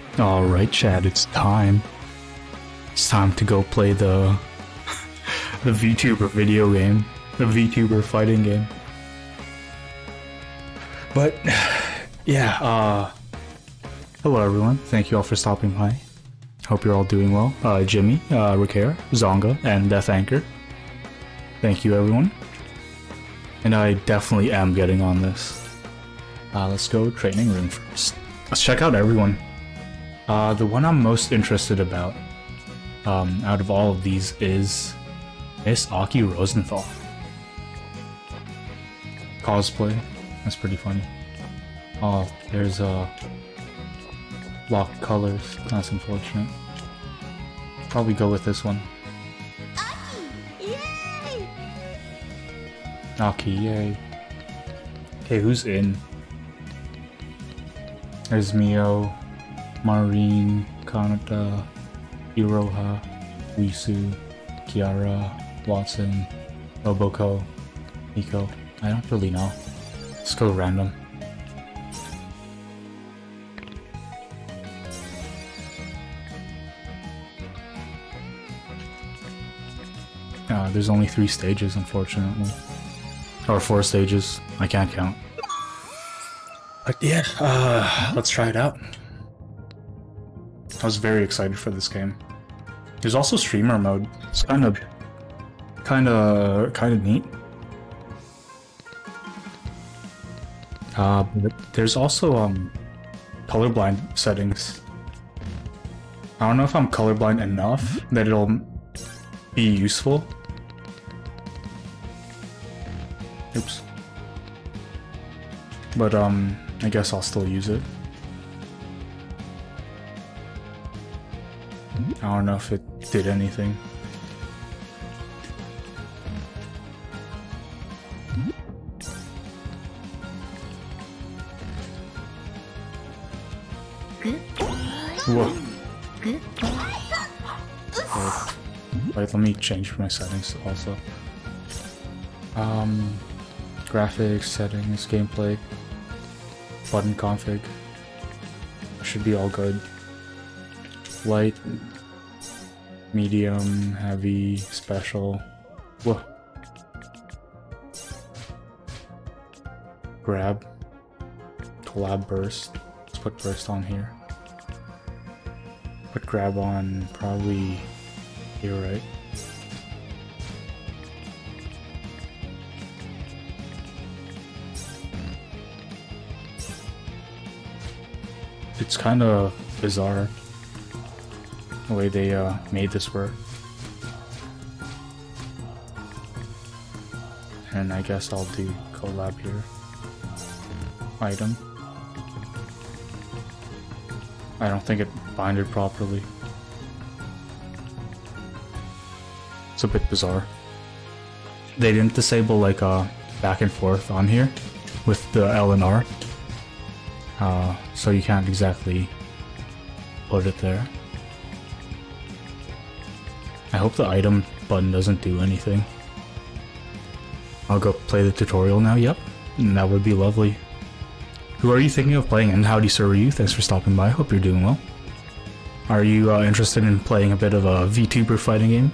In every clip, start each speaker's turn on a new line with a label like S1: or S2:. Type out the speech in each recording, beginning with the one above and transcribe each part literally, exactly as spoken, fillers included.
S1: Alright, Chad, it's time. It's time to go play the the VTuber video game. The VTuber fighting game. But yeah, uh hello everyone. Thank you all for stopping by. Hope you're all doing well. Uh Jimmy, uh Ricare, Zonga, and Death Anchor. Thank you everyone. And I definitely am getting on this. Uh let's go training room first. Let's check out everyone. Uh, the one I'm most interested about, um, out of all of these is Miss Aki Rosenthal. Cosplay, that's pretty funny. Oh, there's uh, locked colors, that's unfortunate. Probably go with this one.
S2: Aki, yay!
S1: Aki, yay. Okay, who's in? There's Mio. Marine, Kanata, Iroha, Wisu, Kiara, Watson, Roboko, Nico. I don't really know. Let's go random. Uh, there's only three stages, unfortunately. Or four stages. I can't count. But yeah, uh, let's try it out. I was very excited for this game. There's also streamer mode. It's kind of, kind of, kind of neat. Uh, but there's also um, colorblind settings. I don't know if I'm colorblind enough that it'll be useful. Oops. But um, I guess I'll still use it. I don't know if it did anything. Whoa. Wait, wait, let me change my settings also. Um, graphics, settings, gameplay, button config. Should be all good. Light, medium, heavy, special. Whoa. Grab. Collab burst. Let's put burst on here. Put grab on probably here, right? It's kind of bizarre the way they uh, made this work. And I guess I'll do collab here. Item. I don't think it binded properly. It's a bit bizarre. They didn't disable like uh, back and forth on here with the L and R. Uh, so you can't exactly put it there. I hope the item button doesn't do anything. I'll go play the tutorial now, yep. And that would be lovely. Who are you thinking of playing and howdy sir are you? Thanks for stopping by, hope you're doing well. Are you uh, interested in playing a bit of a VTuber fighting game?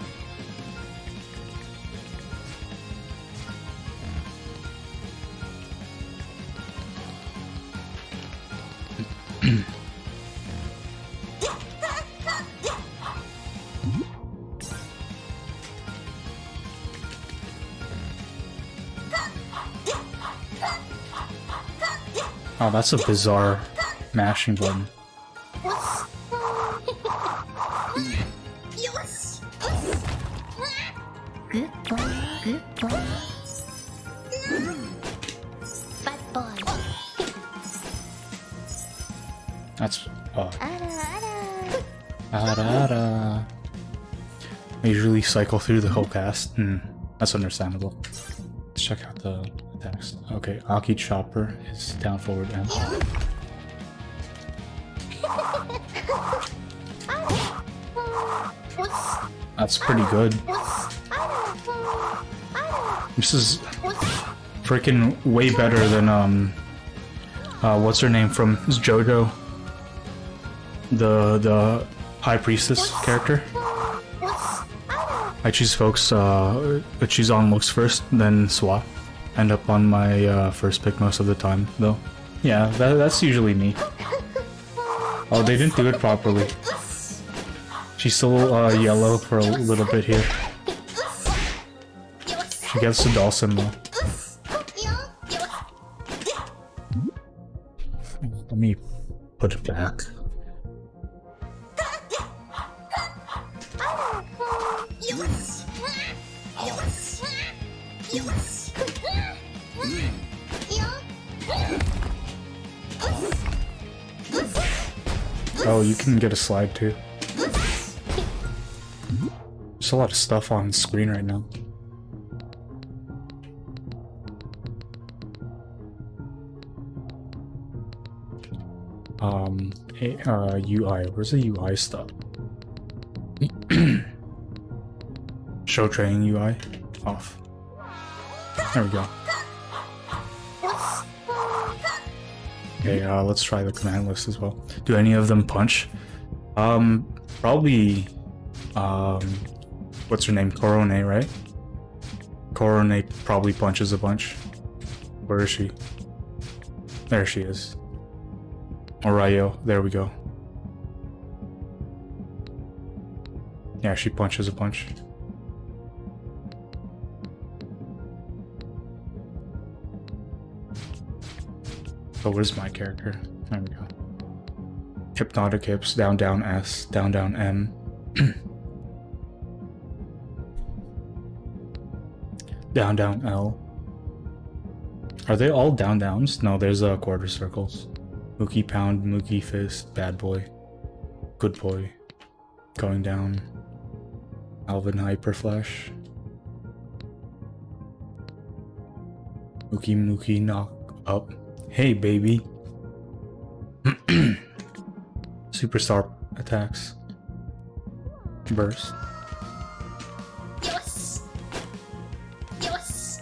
S1: Oh, that's a bizarre mashing button. That's uh I usually cycle through the whole cast. Hmm, that's understandable. Let's check out the text. Okay, Aki Chopper is down forward M. That's pretty good. This is freaking way better than um uh what's her name from JoJo? the the High Priestess character. I choose folks. Uh, I choose on looks first, then swap. End up on my uh, first pick most of the time, though. Yeah, that, that's usually me. Oh, they didn't do it properly. She's still uh, yellow for a little bit here. She gets the Dawson though. Let me put it back. Oh, you can get a slide too. There's a lot of stuff on screen right now. Um, uh, U I. Where's the U I stuff? Show training U I off. There we go. Okay, uh, let's try the command list as well. Do any of them punch? Um, probably. Um, what's her name? Korone, right? Korone probably punches a bunch. Where is she? There she is. Orayo, there we go. Yeah, she punches a bunch. Oh, where's my character? There we go. Hypnotic hips, down down S, down down M. Down down L. Are they all down downs? No, there's uh, quarter circles. Mookie pound, Mookie fist, bad boy, good boy, going down. Alvin hyper flash. Mookie Mookie knock up. Hey baby. Superstar attacks. Burst.
S2: Yes. Yes.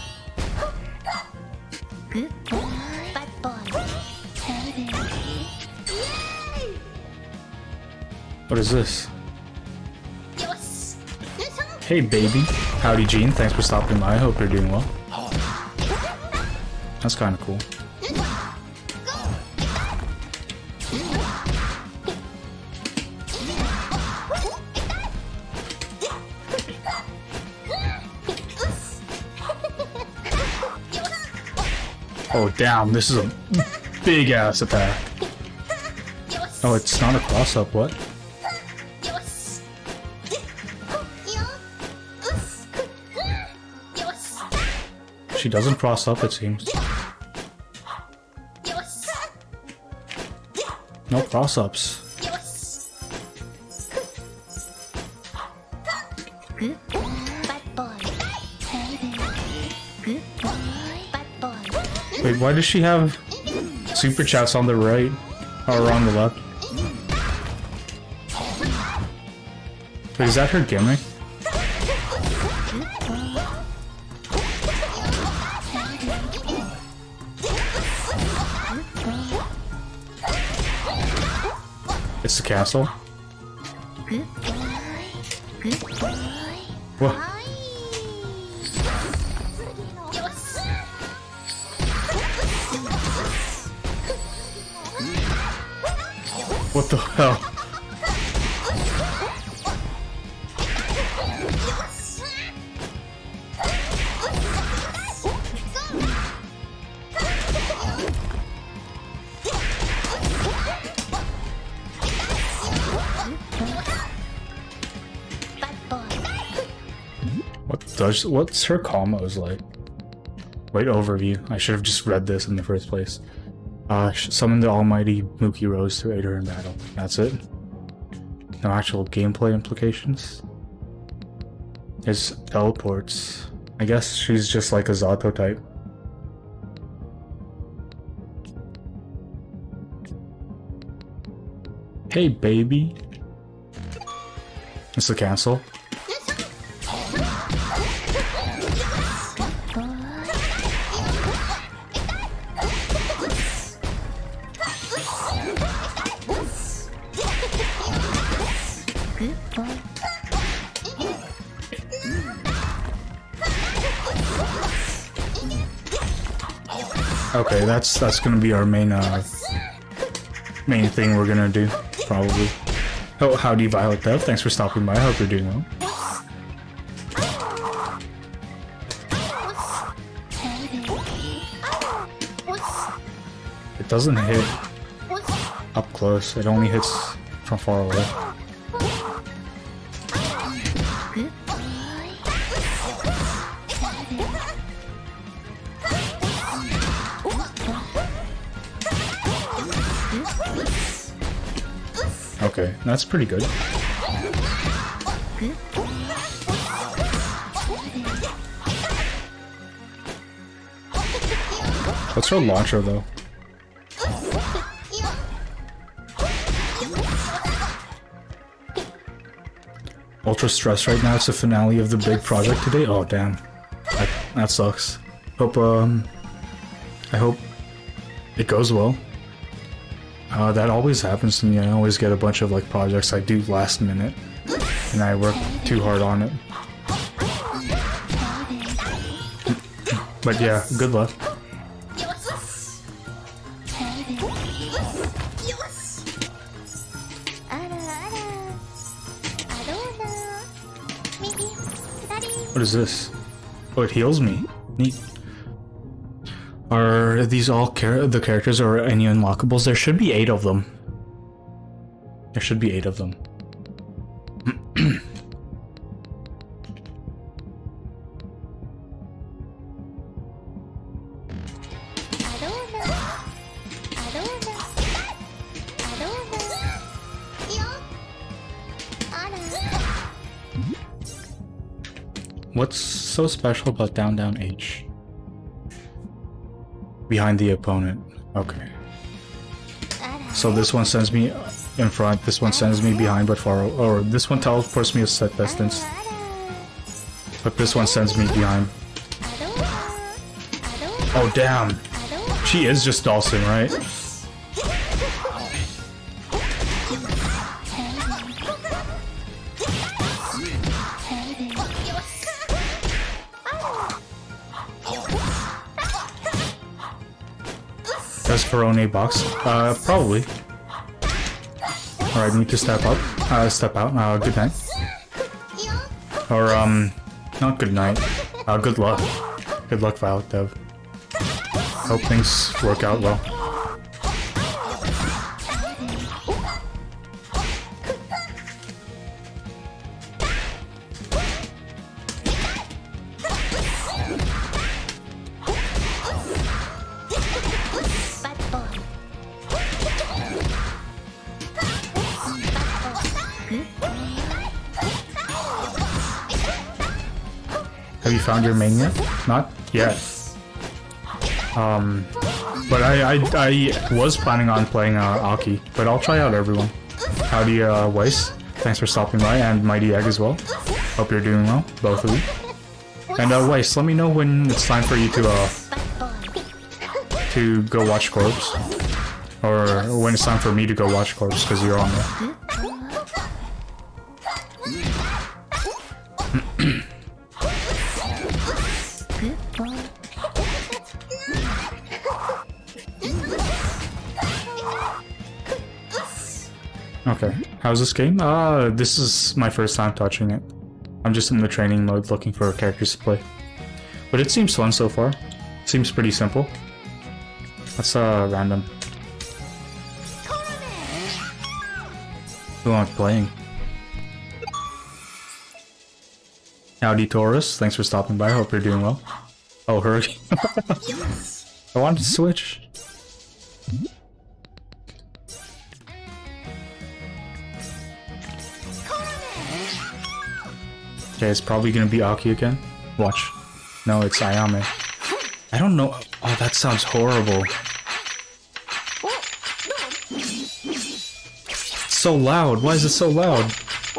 S2: Good boy. Bad boy. Yay!
S1: What is this?
S2: Yes.
S1: Hey baby. Howdy Gene, thanks for stopping by. I hope you're doing well. That's kind of cool. Oh damn, this is a big ass attack. Oh, it's not a cross up, what? She doesn't cross up, it seems. No cross ups. Wait, why does she have super chats on the right or on the left? Wait, is that her gimmick? It's the castle. What? What the hell? What does what's her combos like? Wait, overview. I should have just read this in the first place. Uh, summon the almighty Mookie Rose to aid her in battle. That's it. No actual gameplay implications. There's teleports. I guess she's just like a Zato type. Hey baby. It's the cancel.
S2: Good boy.
S1: Okay, that's that's gonna be our main uh main thing we're gonna do, probably. Oh, howdy Violet Dev, thanks for stopping by, I hope you're doing well. It doesn't hit up close, it only hits from far away.
S2: Good boy.
S1: Okay, that's pretty good. What's her launcher though? Ultra stressed right now, it's the finale of the big project today. Oh damn. That, that sucks. Hope um I hope it goes well. Uh, that always happens to me. I always get a bunch of like projects I do last minute and I work too hard on it. But yeah, good luck. What is this? Oh, it heals me. Neat. Are these all char the characters or any unlockables? There should be eight of them. There should be eight of them. What's so special about down down H? Behind the opponent. Okay. So this one sends me in front, this one sends me behind but far, or this one teleports me a set distance. But this one sends me behind. Oh damn! She is just Dawson, right? Does Verone box? Uh, probably. Alright, need to step up. Uh, step out. Uh, good night. Or, um, not good night. Uh, good luck. Good luck, Violet Dev. Hope things work out well. Have you found your main yet? Not yet. Um, but I, I, I was planning on playing uh, Aki, but I'll try out everyone. Howdy, uh, Weiss. Thanks for stopping by, and Mighty Egg as well. Hope you're doing well, both of you. And uh, Weiss, let me know when it's time for you to uh, to go watch Corpse, or when it's time for me to go watch Corpse, because you're on there. Okay, how's this game? Uh, this is my first time touching it. I'm just in the training mode looking for characters to play. But it seems fun so far. Seems pretty simple. That's uh, random. Who am I playing? Howdy Taurus, thanks for stopping by, hope you're doing well. Oh, Hurricane. I wanted to switch. Okay, it's probably gonna be Aki again. Watch. No, it's Ayame. I don't know. Oh, that sounds horrible. It's so loud. Why is it so loud?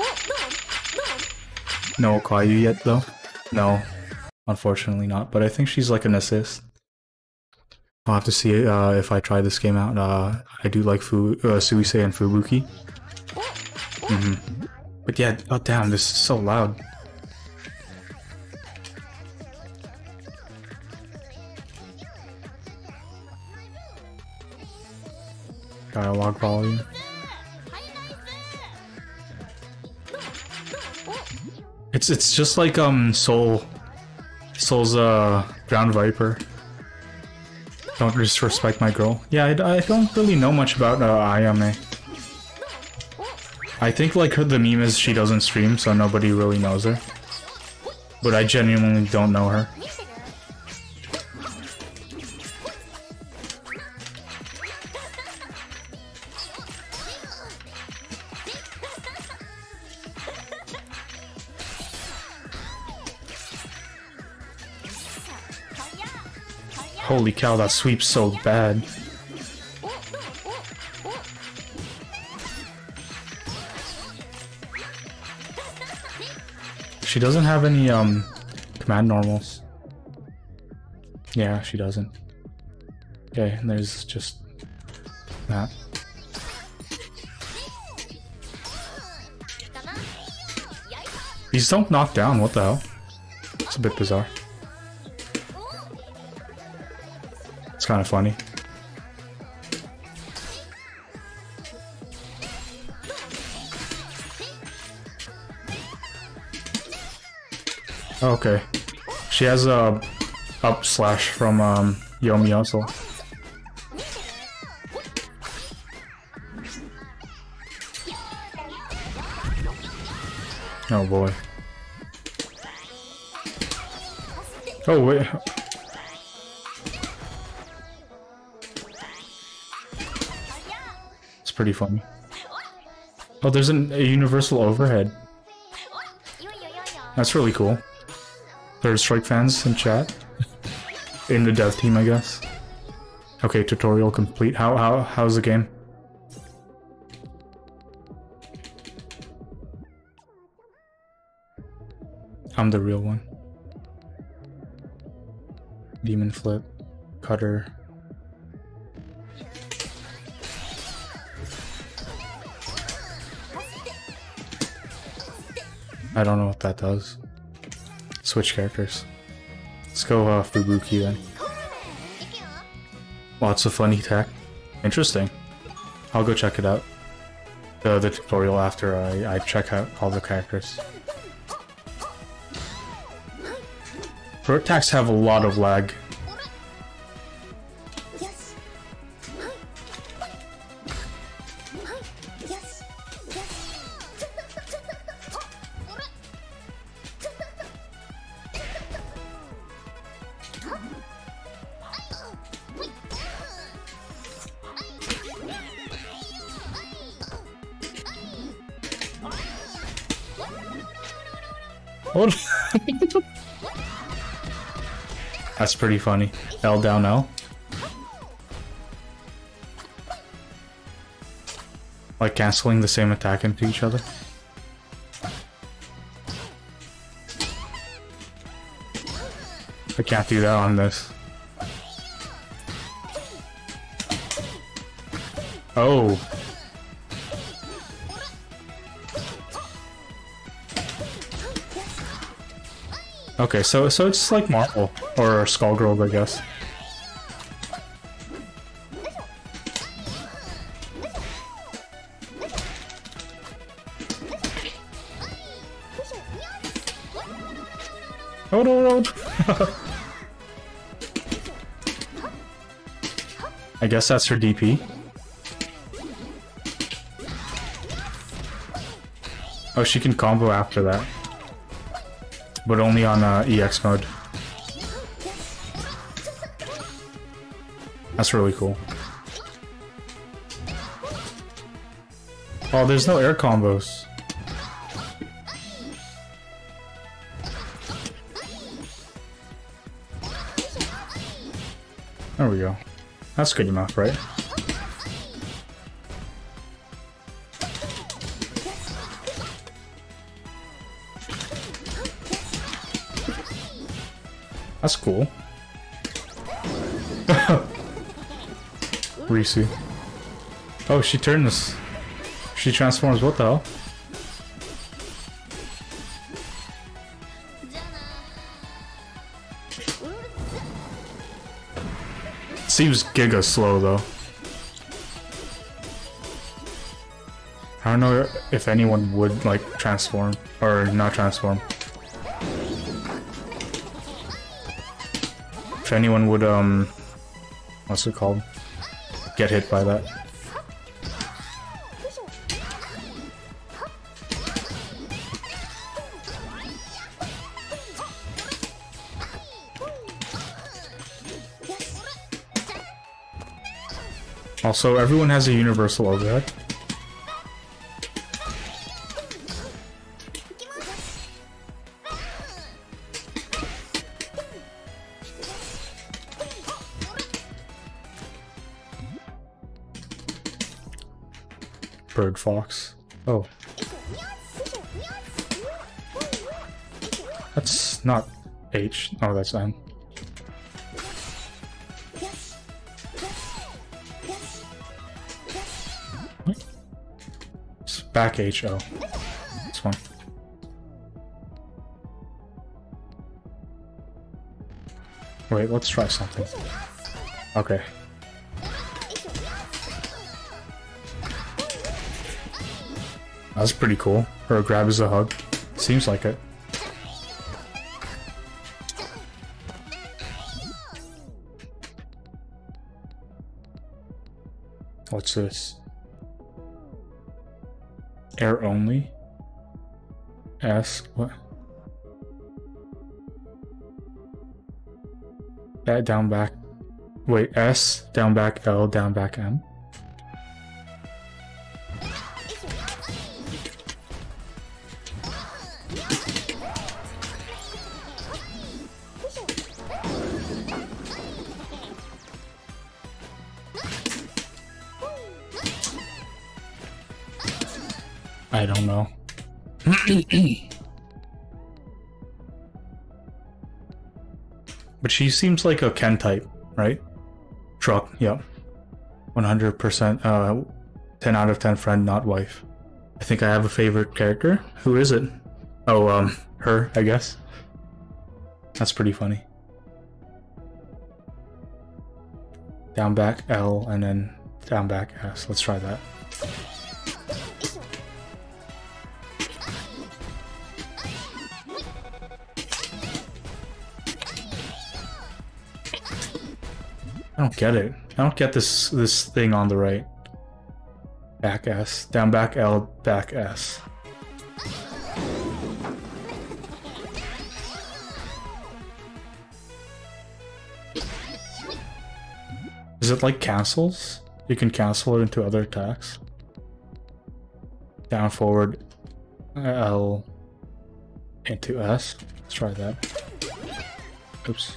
S1: No Okayu yet, though? No. Unfortunately not, but I think she's like an assist. I'll have to see uh, if I try this game out. Uh, I do like Fu uh, Suisei and Fubuki. Mm-hmm. But yeah, oh damn, this is so loud. Dialogue volume. It's it's just like um Soul, Soul's uh Ground Viper. Don't disrespect my girl. Yeah, I, I don't really know much about uh, Ayame. I think like her, the meme is she doesn't stream, so nobody really knows her. But I genuinely don't know her. Holy cow, that sweep's so bad. She doesn't have any um command normals. Yeah, she doesn't. Okay, and there's just that. These don't knock down, what the hell? It's a bit bizarre. It's kind of funny. Okay. She has a up slash from um, Yomi also. Oh boy. Oh wait. It's pretty funny. Oh, there's an, a universal overhead. That's really cool. Third Strike fans in chat. In the dev team, I guess. Okay, tutorial complete. How how how's the game? I'm the real one. Demon flip, cutter. I don't know what that does. Switch characters. Let's go uh, Fubuki then. Lots of funny tech. Interesting. I'll go check it out. The, the tutorial after I, I check out all the characters. Pro attacks have a lot of lag. What? That's pretty funny. L down L. Like canceling the same attack into each other. I can't do that on this. Oh. Okay, so so it's like Marvel or Skullgirls, I guess. Oh no no! I guess that's her D P. Oh, she can combo after that. But only on uh, E X mode. That's really cool. Oh, there's no air combos. There we go. That's good enough, right? That's cool. Risu. Oh, she turned this. She transforms. What the hell? Seems giga slow though. I don't know if anyone would like transform or not transform. If anyone would um what's it called? Get hit by that. Also, everyone has a universal overhead. Bird Fox. Oh. That's not H. Oh, that's N. It's back H O. This one. Wait, let's try something. Okay. That's pretty cool. Or grab as a hug. Seems like it. What's this? Air only? S? What? That down back. Wait, S, down back L, down back M? I don't know. But she seems like a Ken type, right? Truck, yep. one hundred percent, uh, ten out of ten friend, not wife. I think I have a favorite character. Who is it? Oh, um, her, I guess. That's pretty funny. Down back L and then down back S. Let's try that. I don't get it. I don't get this this thing on the right. Back S, down back L, back S. Is it like cancels? You can cancel it into other attacks. Down forward L into S. Let's try that. Oops.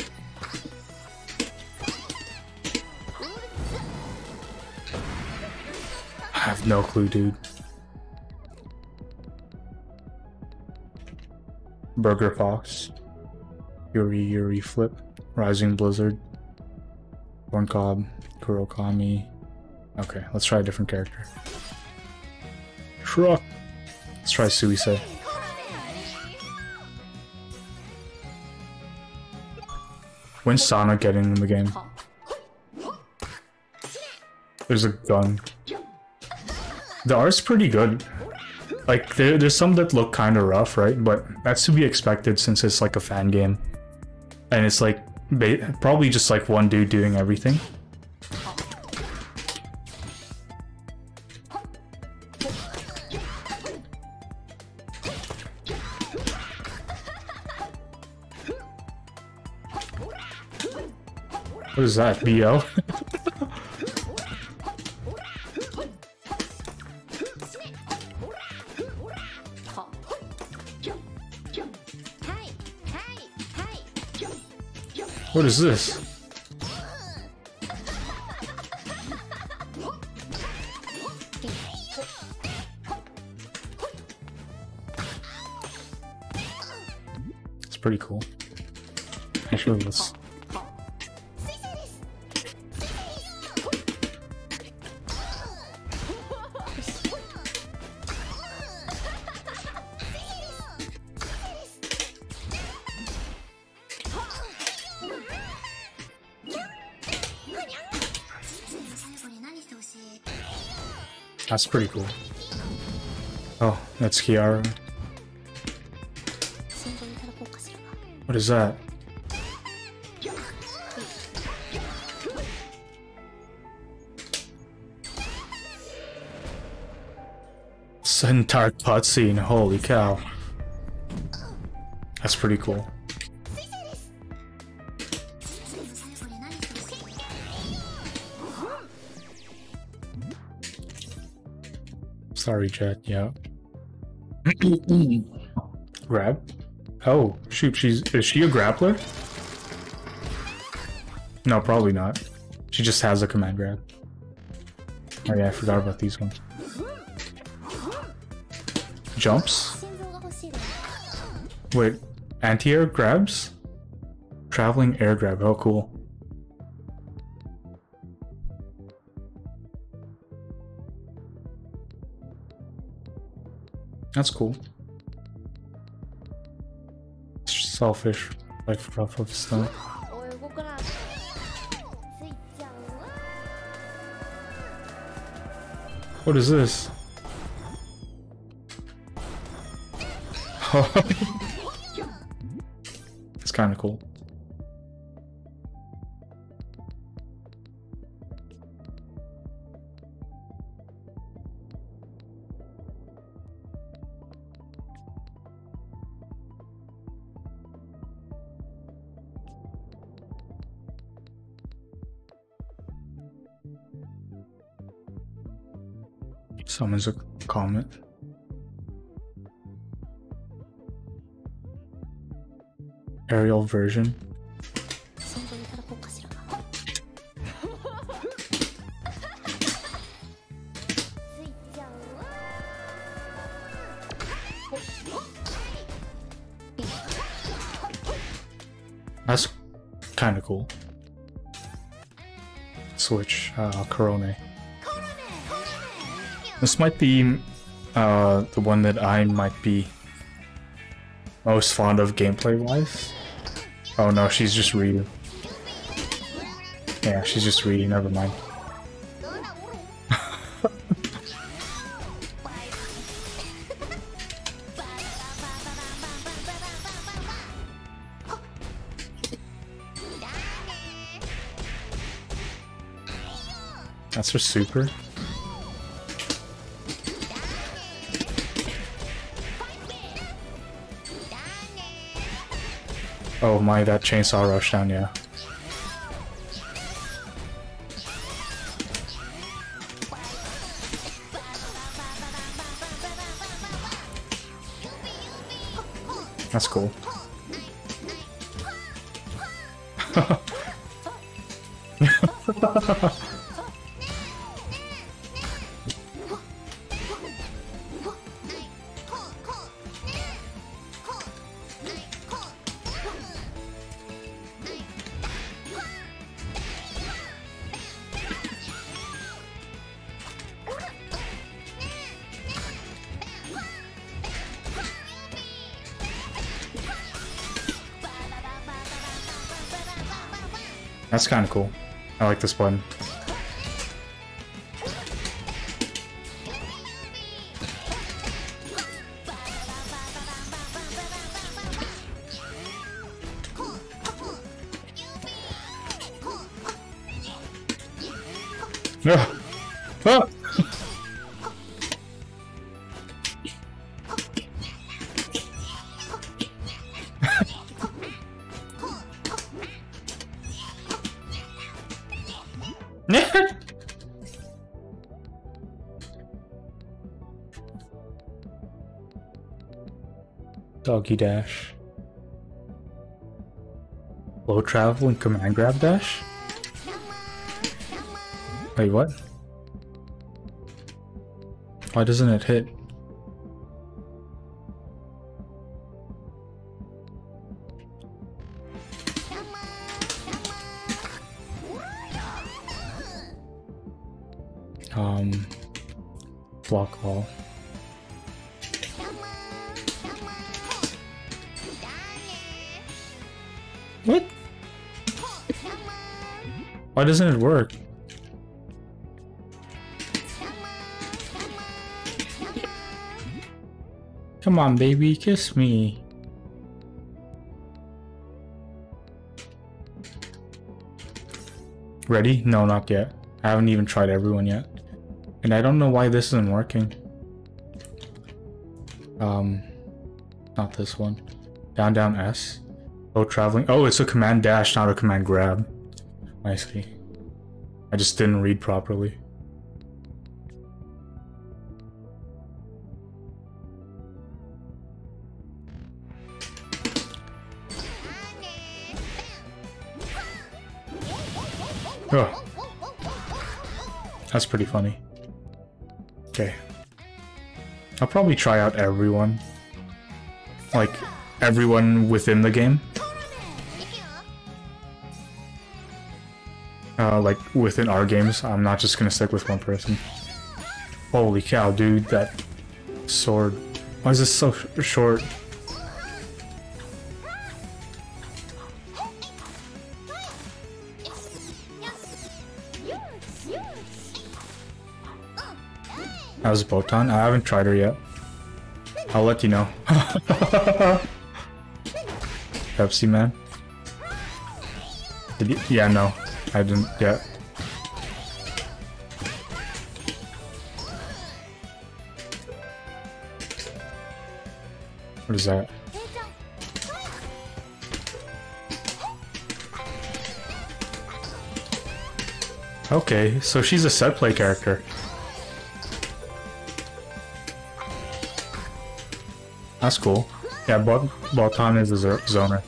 S1: I have no clue, dude. Burger Fox. Yuri Yuri Flip. Rising Blizzard. Corn Cob. Kurokami. Okay, let's try a different character. Truck. Let's try Suisei. When's Sonic getting in the game? There's a gun. The art's pretty good. Like, there, there's some that look kind of rough, right? But that's to be expected since it's like a fan game. And it's like, ba probably just like one dude doing everything. What is that, B L? What is this? It's pretty cool. Actually, let's... That's pretty cool. Oh, that's Kiara. What is that? It's an entire cutscene, holy cow. That's pretty cool. Sorry, Jet, yeah. Grab? Oh, shoot, she's is she a grappler? No, probably not. She just has a command grab. Oh yeah, I forgot about these ones. Jumps? Wait, anti-air grabs? Traveling air grab, oh cool. That's cool. Selfish, like rough of stone. What is this? It's kind of cool. Summons a comet. Aerial version. That's kind of cool. Switch, uh, Korone. This might be uh, the one that I might be most fond of gameplay-wise. Oh no, she's just reading. Yeah, she's just reading, never mind. That's her super. Oh my, that chainsaw rush down, yeah. That's cool. That's kind of cool. I like this button. No. Oh. Doggy dash. Low travel and command grab dash? Wait, what? Why doesn't it hit? Um, block wall. What? Why doesn't it work? Come on, baby, kiss me. Ready? No, not yet. I haven't even tried everyone yet. And I don't know why this isn't working. Um, not this one. Down, down, S. Oh, traveling. Oh, it's a command dash, not a command grab. I see. I just didn't read properly. Oh. That's pretty funny. Okay. I'll probably try out everyone. Like, everyone within the game. Uh, like, within our games. I'm not just gonna stick with one person. Holy cow, dude, that sword. Why is this so sh short? That was Botan. I haven't tried her yet. I'll let you know. Pepsi Man. Did you? Yeah, no. I didn't yet. What is that? Okay, so she's a set play character. That's cool. Yeah, Bot Botan is a zoner.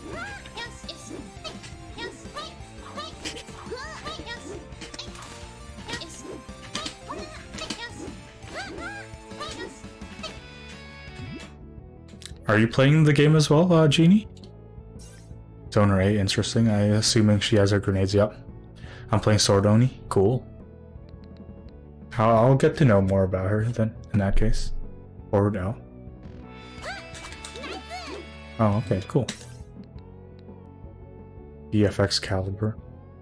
S1: Are you playing the game as well, uh, Genie? Zoner eight, interesting. I assuming she has her grenades. Yep. I'm playing Sword Oni. Cool. I'll, I'll get to know more about her then, in that case. Or no. Oh, okay, cool. E F X Caliber.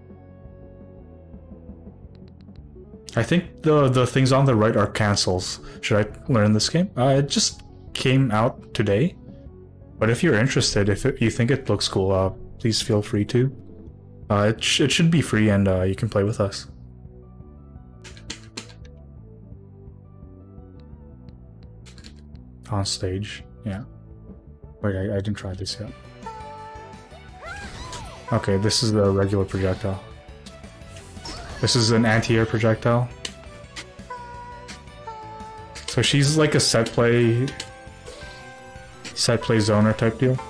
S1: I think the the things on the right are cancels. Should I learn this game? Uh, it just came out today. But if you're interested, if it, you think it looks cool, uh, please feel free to. Uh, it, sh it should be free and uh, you can play with us. On stage, yeah. Wait, I, I didn't try this yet. Okay, this is the regular projectile. This is an anti-air projectile. So she's like a set play... set play zoner type deal.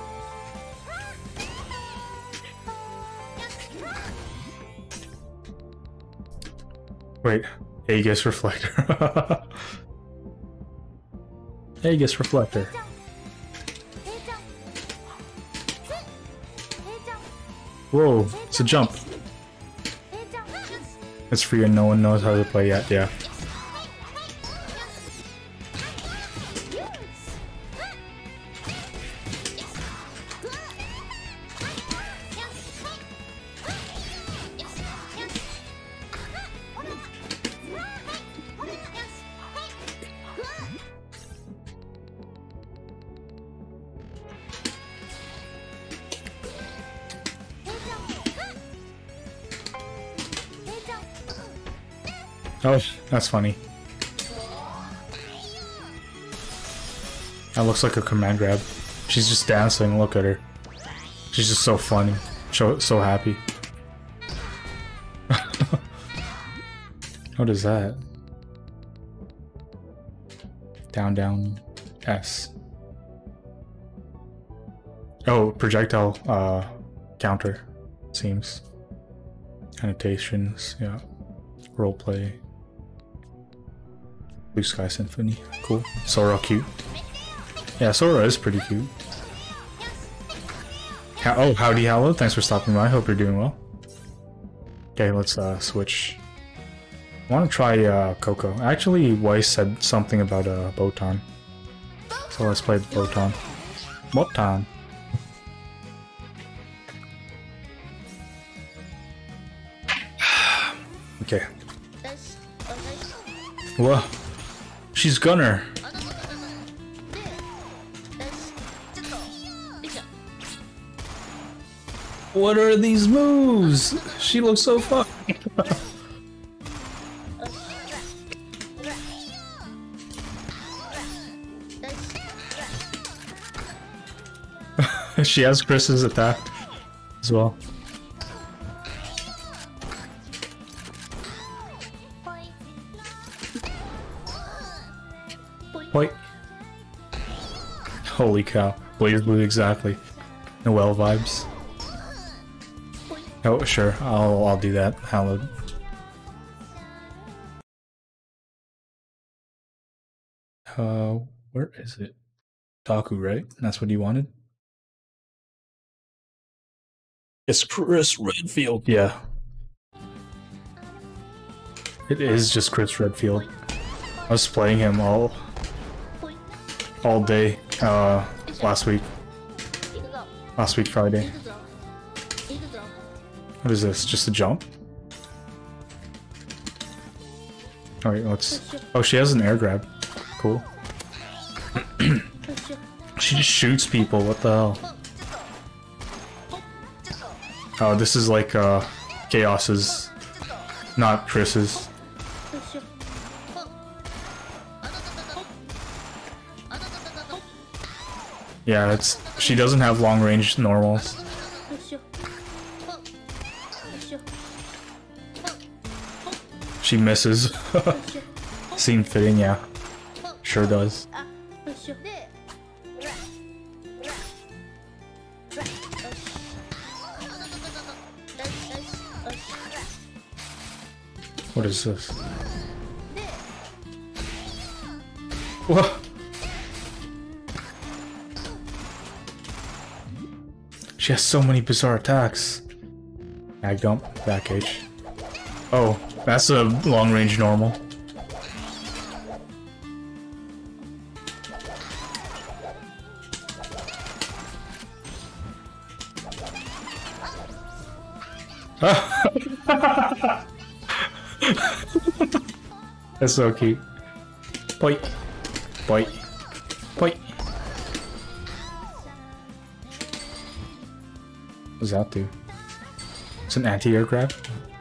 S1: Wait, Aegis Reflector. Aegis Reflector. Whoa, it's a jump. It's free and no one knows how to play yet, yeah. Oh, that's funny. That looks like a command grab. She's just dancing, look at her. She's just so funny. So, so happy. What is that? Down, down, S. Oh, projectile uh, counter, seems. Annotations, yeah. Roleplay. Blue Sky Symphony, cool. Sora cute. Yeah, Sora is pretty cute. How oh, howdy Hallow, thanks for stopping by, hope you're doing well. Okay, let's uh, switch. I want to try uh, Coco. Actually, Weiss said something about uh, Botan. So let's play the Botan. Botan. Okay. Whoa. She's Gunner. What are these moves? She looks so fun. She has Chris's attack as well. Wait. Holy cow. Blaze Blue, exactly. Noelle vibes. Oh, sure. I'll, I'll do that. Hallowed. Uh, where is it? Taku, right? That's what you wanted? It's Chris Redfield. Yeah. It is just Chris Redfield. I was playing him all all day uh, last week. Last week Friday. What is this? Just a jump? Alright, let's... Oh, she has an air grab. Cool. She just shoots people, what the hell? Oh, this is like uh, Chaos's, not Chris's. Yeah, it's... She doesn't have long range normals. She misses. Seemed fitting, yeah. Sure does. What is this? What? She has so many bizarre attacks. Mag dump, back H. Oh, that's a long range normal. That's so cute. Boy. Boy. Boy. What does that do? It's an anti-air grab?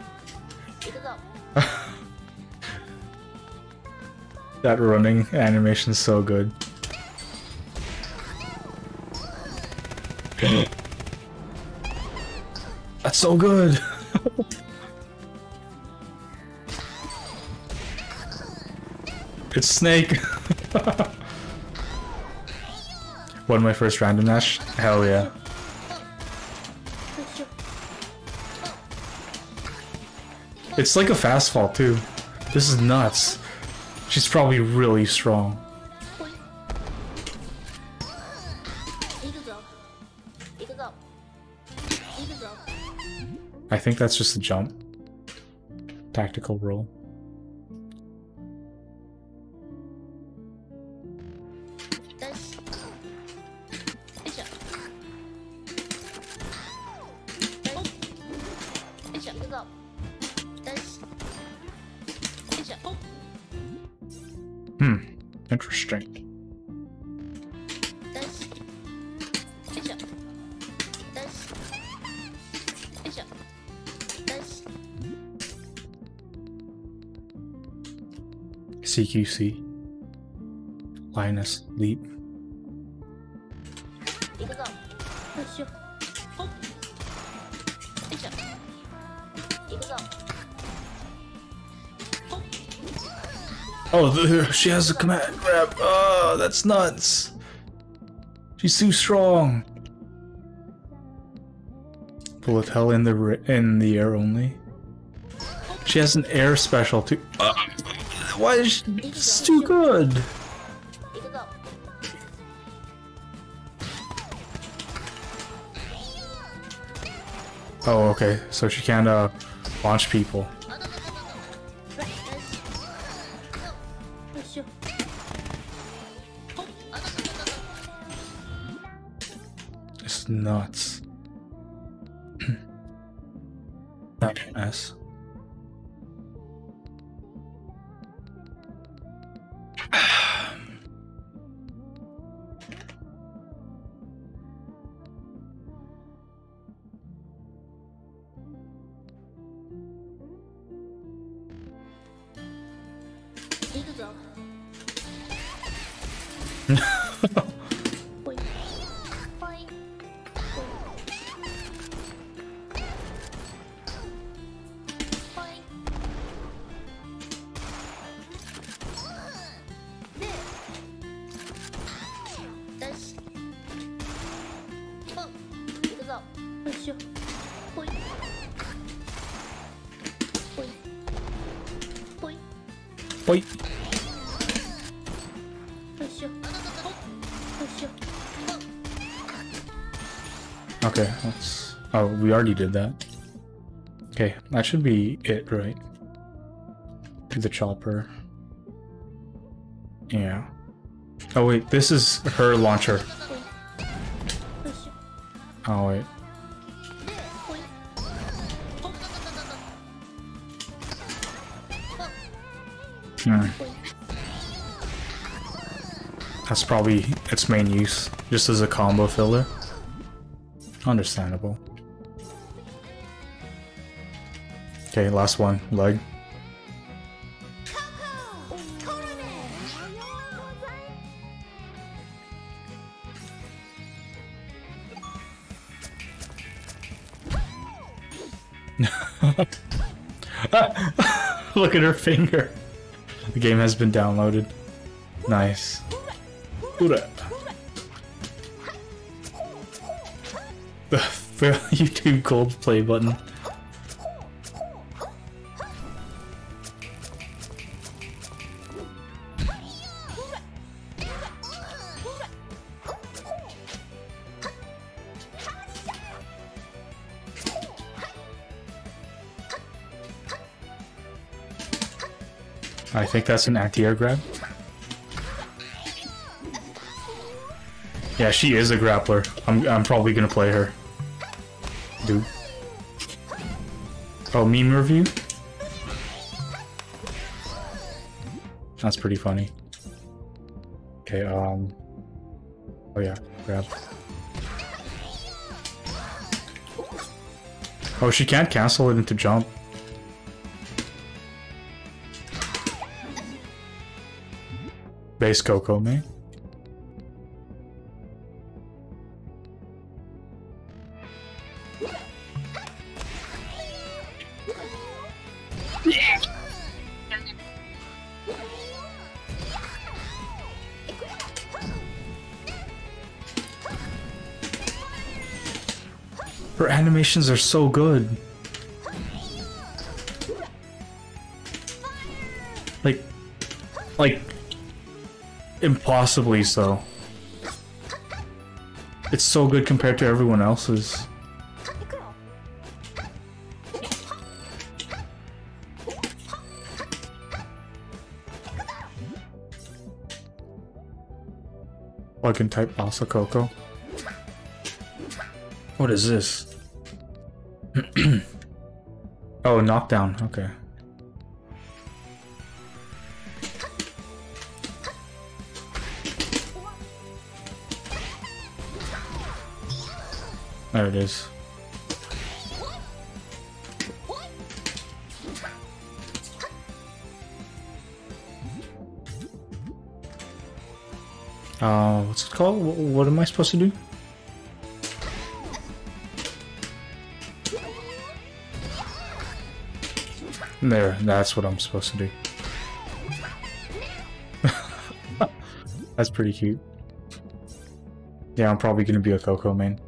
S1: That running animation's so good. That's so good! It's Snake! Won my first random dash? Hell yeah. It's like a fast fall too. This is nuts. She's probably really strong. I think that's just a jump. Tactical roll. Hmm, interesting. C Q C. Linus Leap. Oh, the, she has a command grab. Oh, that's nuts. She's too strong. Bullet hell in the in the air only. She has an air special too. Uh, why is she, it's too good? Oh, okay. So she can't uh, launch people. It's nuts. Not S. Wait. Okay, let's... Oh, we already did that. Okay, that should be it, right? Do the chopper. Yeah. Oh wait, this is her launcher. Oh wait. Hmm. That's probably its main use, just as a combo filler. Understandable. Okay, last one, leg. Look at her finger. The game has been downloaded. Nice. Hoorah. The YouTube gold play button. I think that's an anti-air grab. Yeah, she is a grappler. I'm, I'm probably gonna play her. Dude. Oh, meme review? That's pretty funny. Okay, um... Oh yeah, grab. Oh, she can't cancel it into jump. Base Coco, man. Her animations are so good. Like, like, impossibly so. It's so good compared to everyone else's. Plug-in type Asa Coco. What is this? Oh, knockdown. Okay. There it is. Uh, what's it called? What, what am I supposed to do? There, that's what I'm supposed to do. That's pretty cute. Yeah, I'm probably gonna be a Coco main.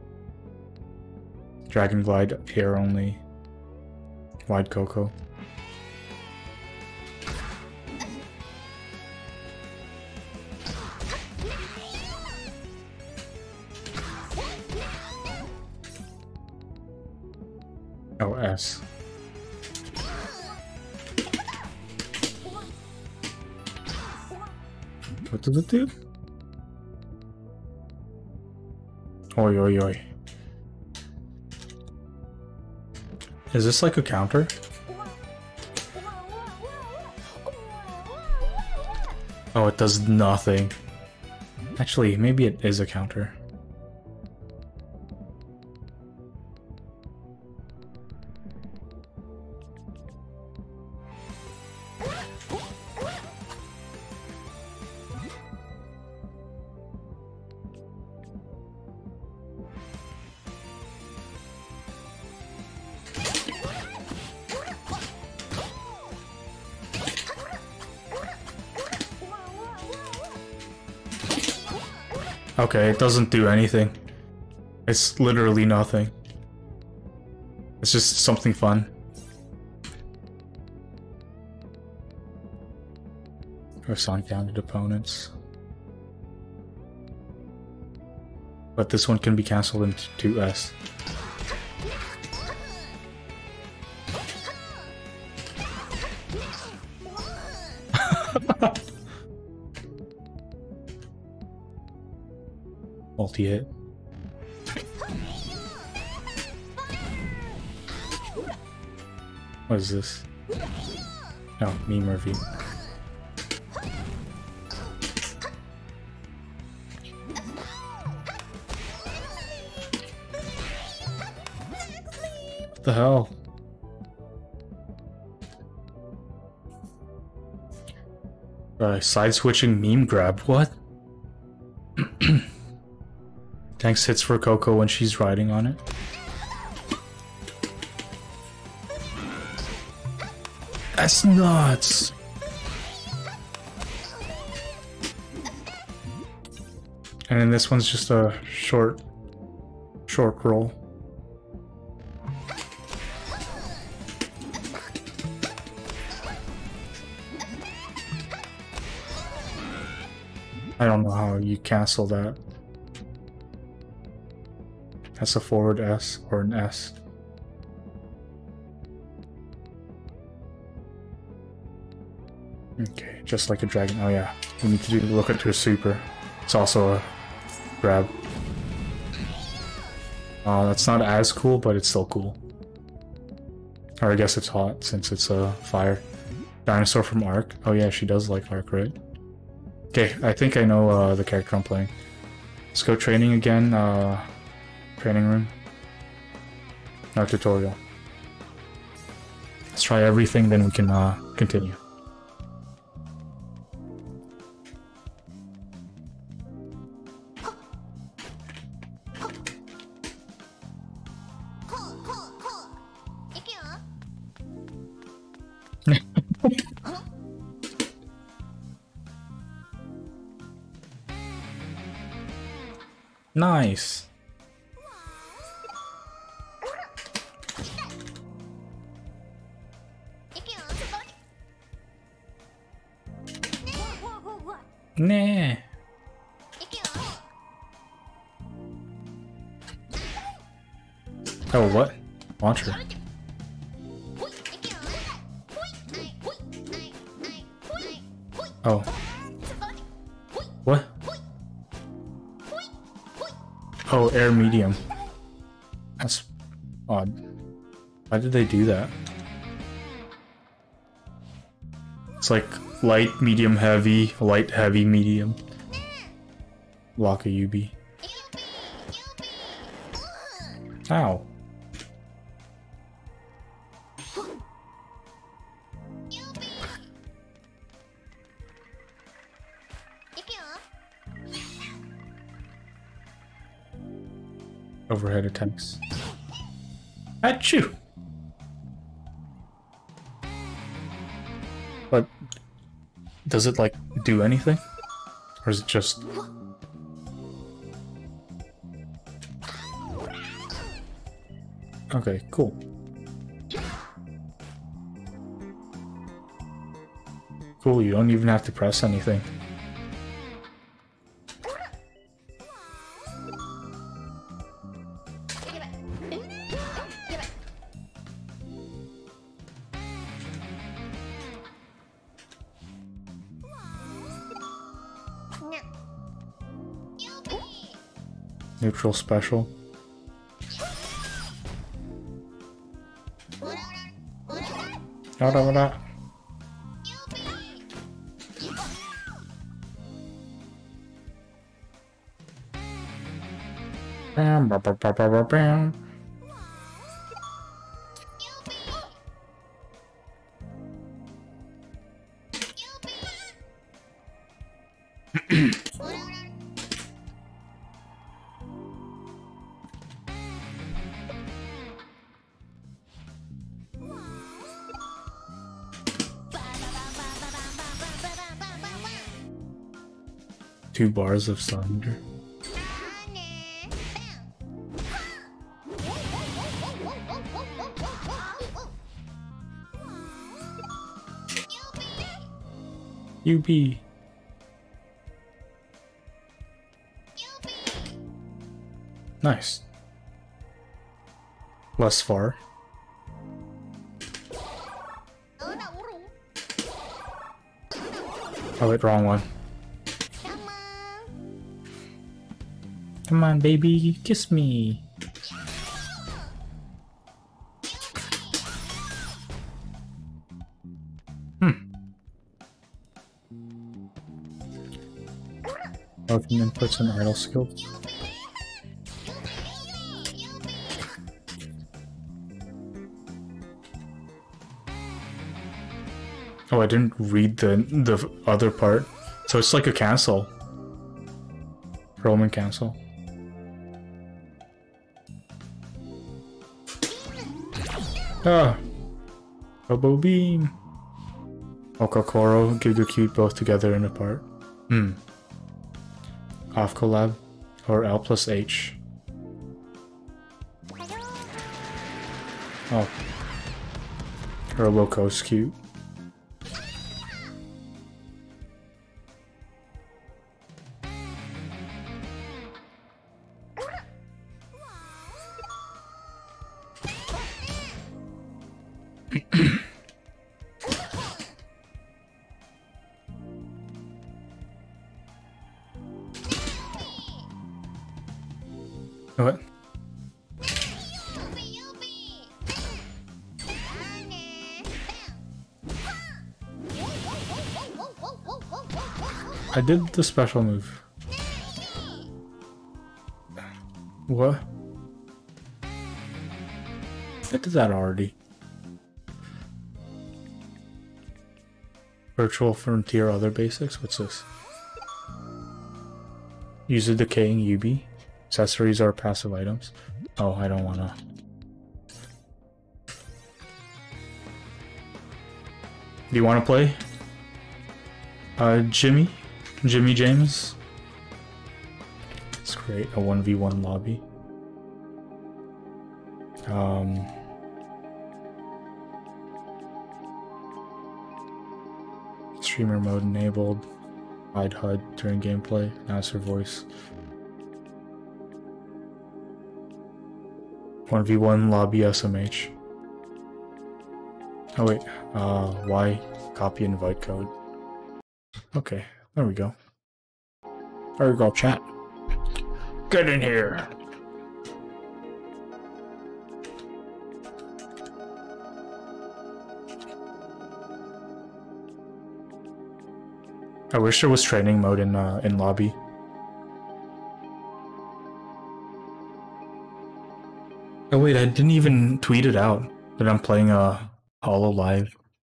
S1: Dragon Glide, air only. Wide Coco. Oh, S. What does it do? Oi, oi, oi. Is this like a counter? Oh, it does nothing. Actually, maybe it is a counter. Okay, it doesn't do anything. It's literally nothing. It's just something fun. Or Sonic downed opponents. But this one can be cancelled into S. Multi-hit. What is this? Oh, meme review. What the hell? Uh, side switching meme grab, what? Thanks hits for Coco when she's riding on it. That's nuts! And then this one's just a short, short roll. I don't know how you cancel that. That's a forward S or an S. Okay, just like a dragon. Oh yeah, we need to do look at your super. It's also a grab. Uh, that's not as cool, but it's still cool. Or I guess it's hot since it's a uh, fire. Dinosaur from Ark. Oh yeah, she does like Ark, right? Okay, I think I know uh, the character I'm playing. Let's go training again. Uh, training room. No tutorial. Let's try everything, then we can uh, continue. Nice. Nah. Oh, what? Launcher. Oh. What? Oh, air medium. That's odd. Why did they do that? It's like light, medium, heavy, light, heavy, medium. Block a U B. Ow. Overhead attacks. Achoo! But does it like do anything? Or is it just okay, cool. Cool, you don't even have to press anything. Neutral special. Da da da. Bam ba ba ba ba ba bam. Two bars of thunder. U B. Nice. Less far. Oh wait, wrong one. Come on, baby, kiss me. Hmm. Welcome inputs and idle skills. Oh, I didn't read the the other part. So it's like a cancel. Roman cancel. Ah! Robo Beam! Okakoro, Gigacute both together in a part. Hmm. Off collab or L plus H. Oh. Roboco's cute. What? I did the special move. What? I did that already. Virtual Frontier other basics? What's this? Use a decaying U B. Accessories are passive items. Oh, I don't wanna. Do you wanna play? Uh, Jimmy? Jimmy James? Let's create a one v one lobby. Um... Streamer mode enabled. Hide H U D during gameplay. Answer voice. one v one lobby S M H. Oh wait, uh, Y, copy invite code. Okay, there we go. There we go, chat. Get in here! I wish there was training mode in, uh, in lobby. Oh wait, I didn't even tweet it out that I'm playing a HoloLive.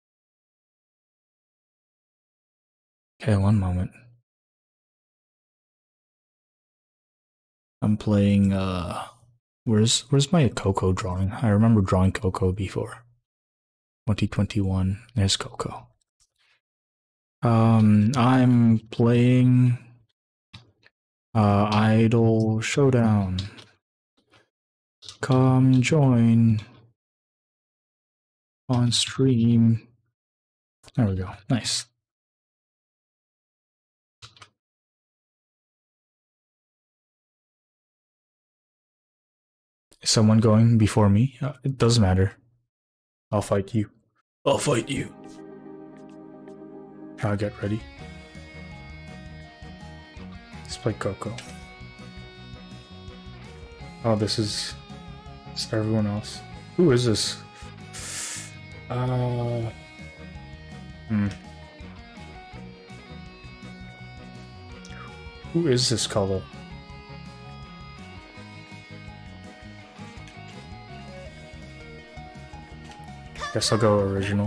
S1: Okay, one moment. I'm playing uh where's where's my Coco drawing? I remember drawing Coco before. twenty twenty-one. There's Coco. Um I'm playing uh Idol Showdown. Come join on stream. There we go. Nice. Is someone going before me? Uh, it doesn't matter. I'll fight you. I'll fight you. I'll get ready. Let's play Coco. Oh, this is... It's everyone else. Who is this? Uh... Hmm. Who is this color? Guess I'll go original.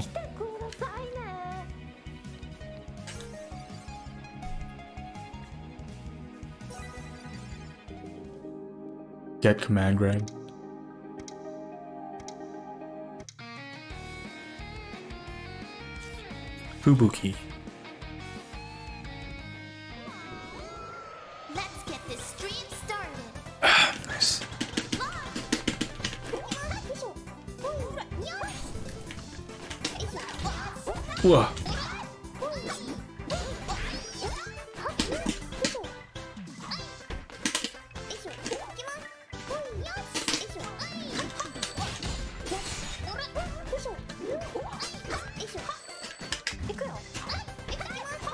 S1: Get command grab. Fubuki.
S2: Let's get this stream started.
S1: Ah, nice. Whoa.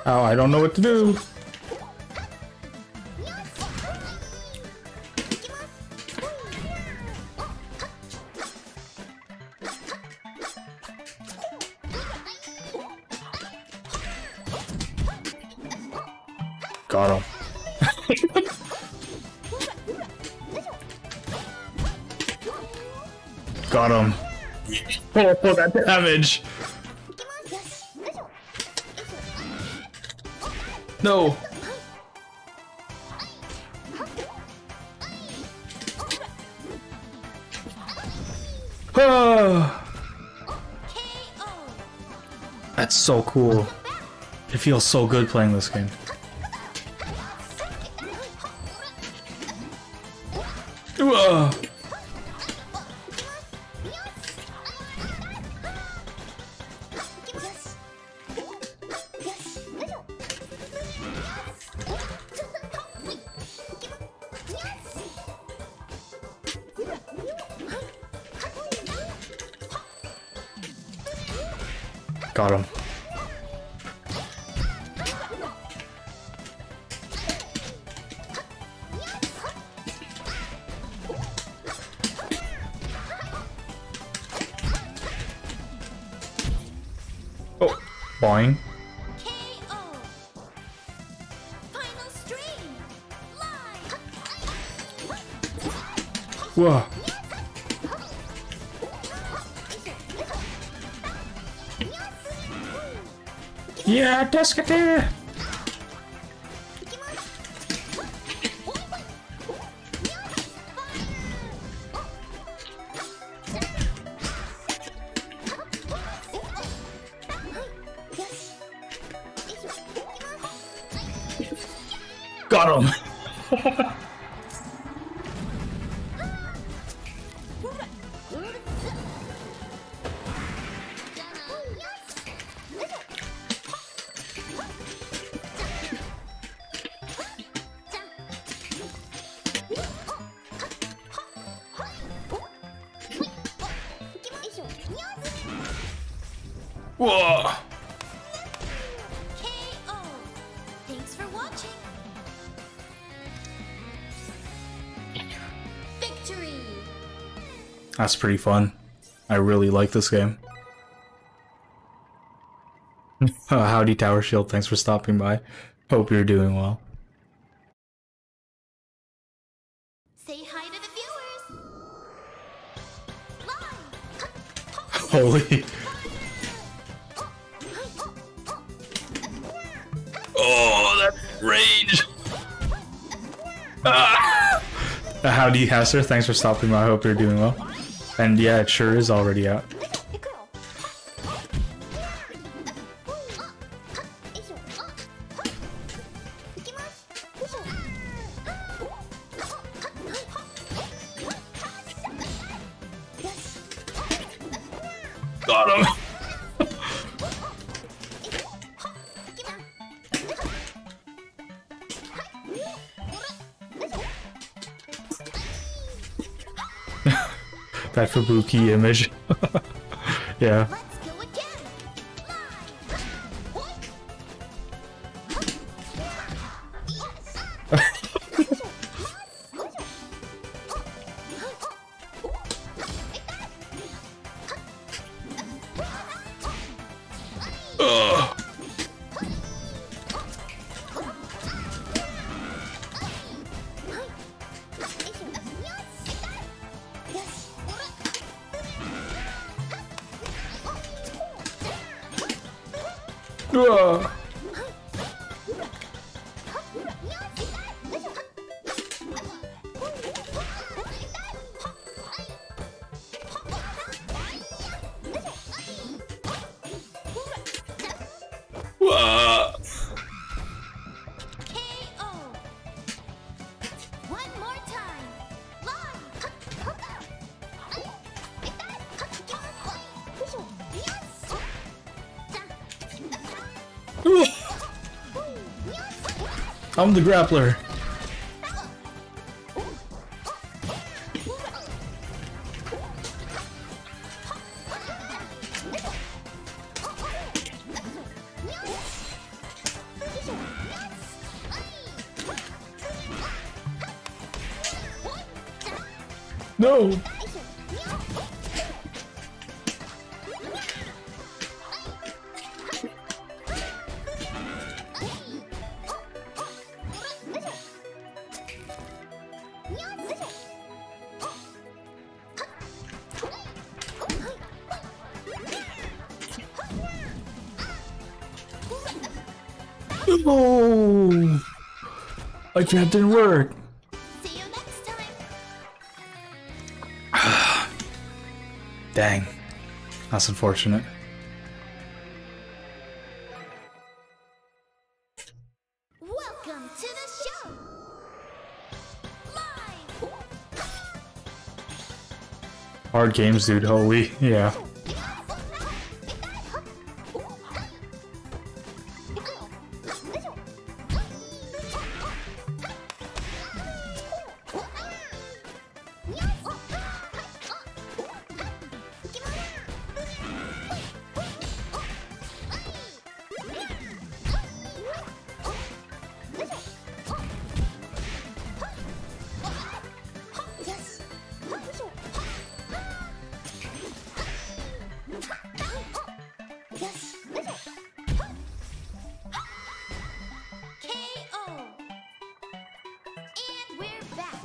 S1: Oh, I don't know what to do. Got him. Got him. Oh, oh, that damage. No. Oh. That's so cool. It feels so good playing this game. Whoa. Got him. Oh, boing.
S2: K O. Final stream. Live.
S1: Whoa. Yeah, Descate! Got him! Whoa!
S2: K O. Thanks for watching. Victory.
S1: That's pretty fun. I really like this game. uh, howdy Tower Shield, thanks for stopping by. Hope you're doing well.
S2: Say hi to the viewers. Live.
S1: Holy. Oh, that rage! Ah! Howdy Hasser, thanks for stopping by. I hope you're doing well. And yeah, it sure is already out. Got him! That Fubuki image. Yeah.
S2: Let's go again.
S1: Ugh. Ugh. Whoa.
S2: K O. One more time.
S1: I'm the grappler. No! No! My trap didn't work.
S2: See you next time.
S1: Dang. That's unfortunate.
S2: Welcome to the show. Live.
S1: Hard games, dude. Holy. Yeah.
S2: K O. And we're back.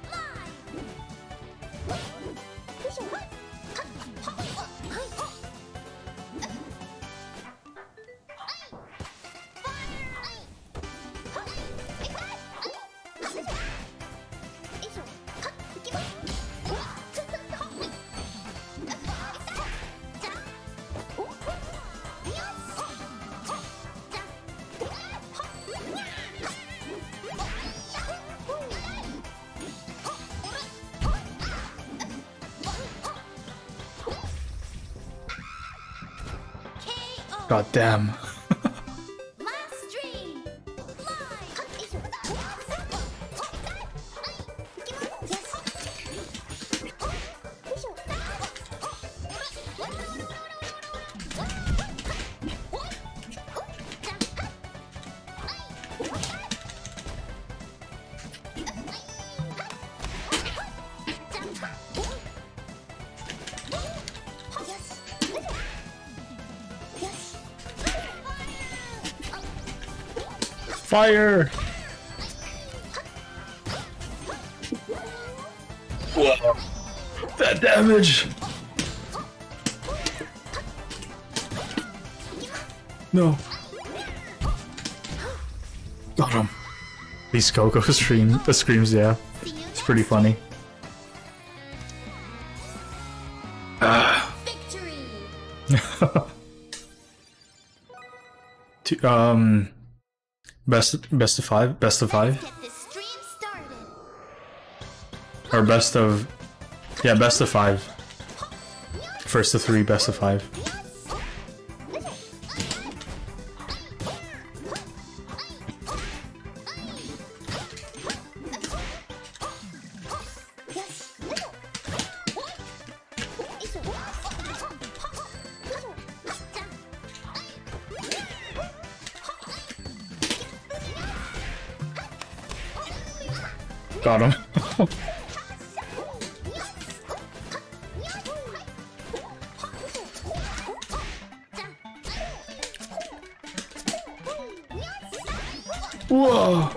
S1: God damn.
S2: Last stream.
S1: Fire! Whoa! That damage! No. Got him. These Coco stream the screams, yeah. It's pretty funny.
S2: Victory.
S1: Two, um best best of five? Best of five?
S2: Get this stream started.
S1: Or best of yeah, best of five. First of three, best of five. Got him. Whoa!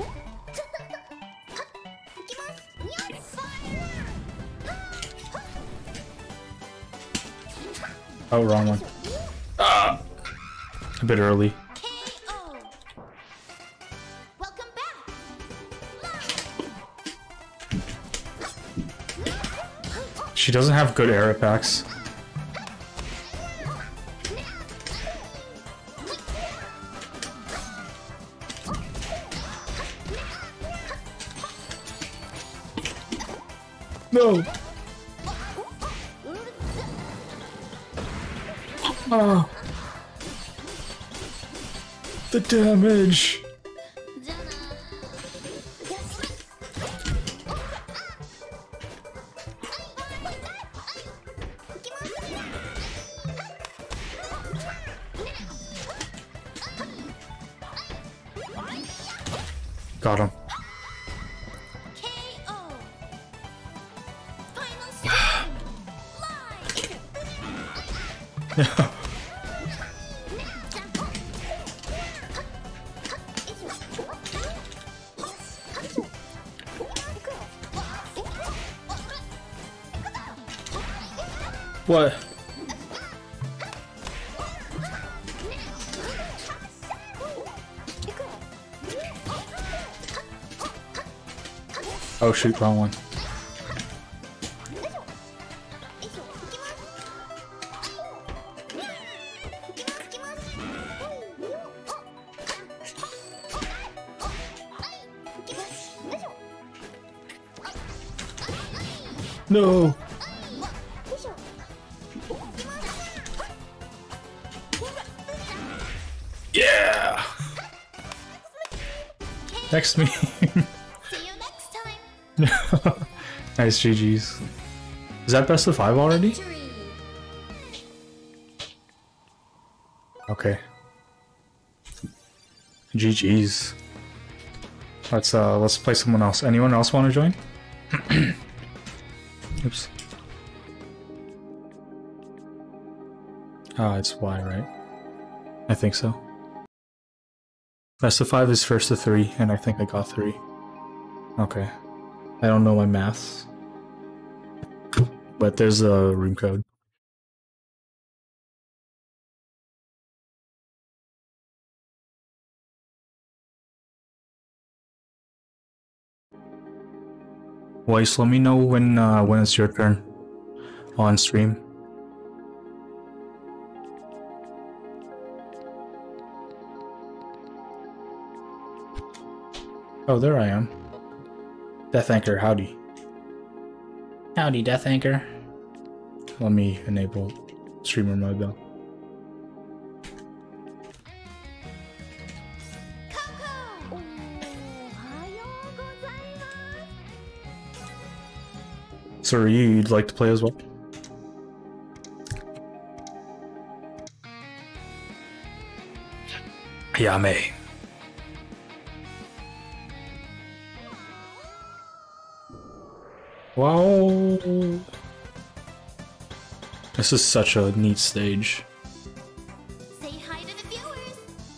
S1: Oh, wrong one. Ah! A bit early.
S2: K O. Welcome back.
S1: She doesn't have good air attacks. No! Oh. The damage! Got him.
S2: K O. Final
S1: What? Oh shoot, wrong one. No! Yeah! Next me.
S2: See you next time.
S1: Nice G G's. Is that best of five already?
S2: Victory.
S1: Okay. G G's. Let's uh let's play someone else. Anyone else want to join? Oops. Ah, it's Y, right? I think so. Best of five is first to three, and I think I got three. Okay. I don't know my maths. But there's a room code. Weiss, let me know when uh, when it's your turn on stream. Oh, there I am. Death Anchor, howdy. Howdy, Death Anchor. Let me enable streamer mode though. So, you, you'd like to play as well? Yeah, May. Wow. This is such a neat stage.
S2: Say hi to the viewers.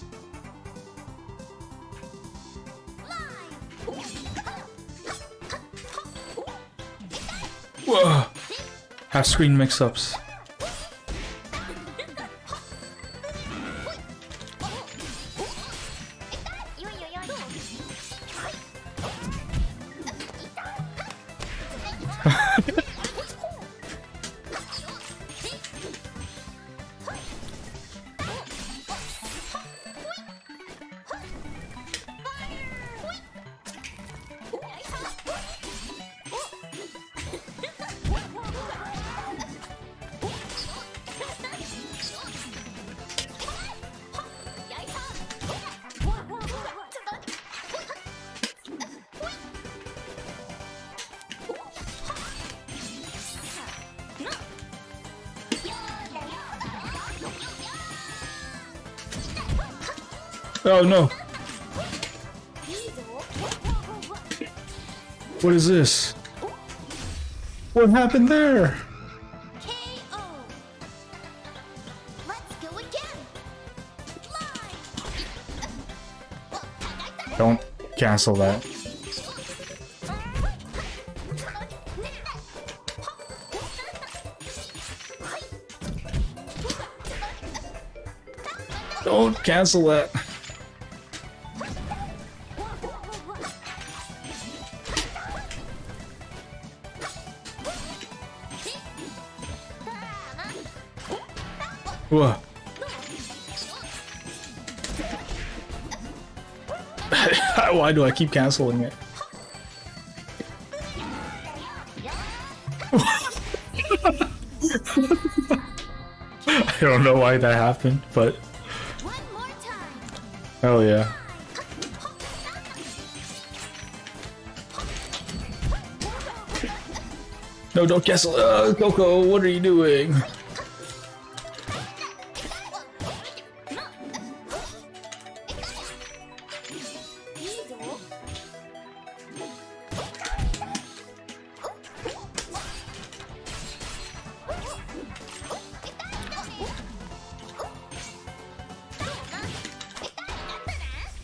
S1: Whoa. Half screen mix-ups. Oh no! What is this? What happened there?
S2: K O. Let's go again. Live.
S1: Don't cancel that. Don't cancel that. Whoa. Why do I keep canceling it? I don't know why that happened, but
S2: One more time.
S1: hell yeah. No, don't cancel. Uh, Coco, what are you doing?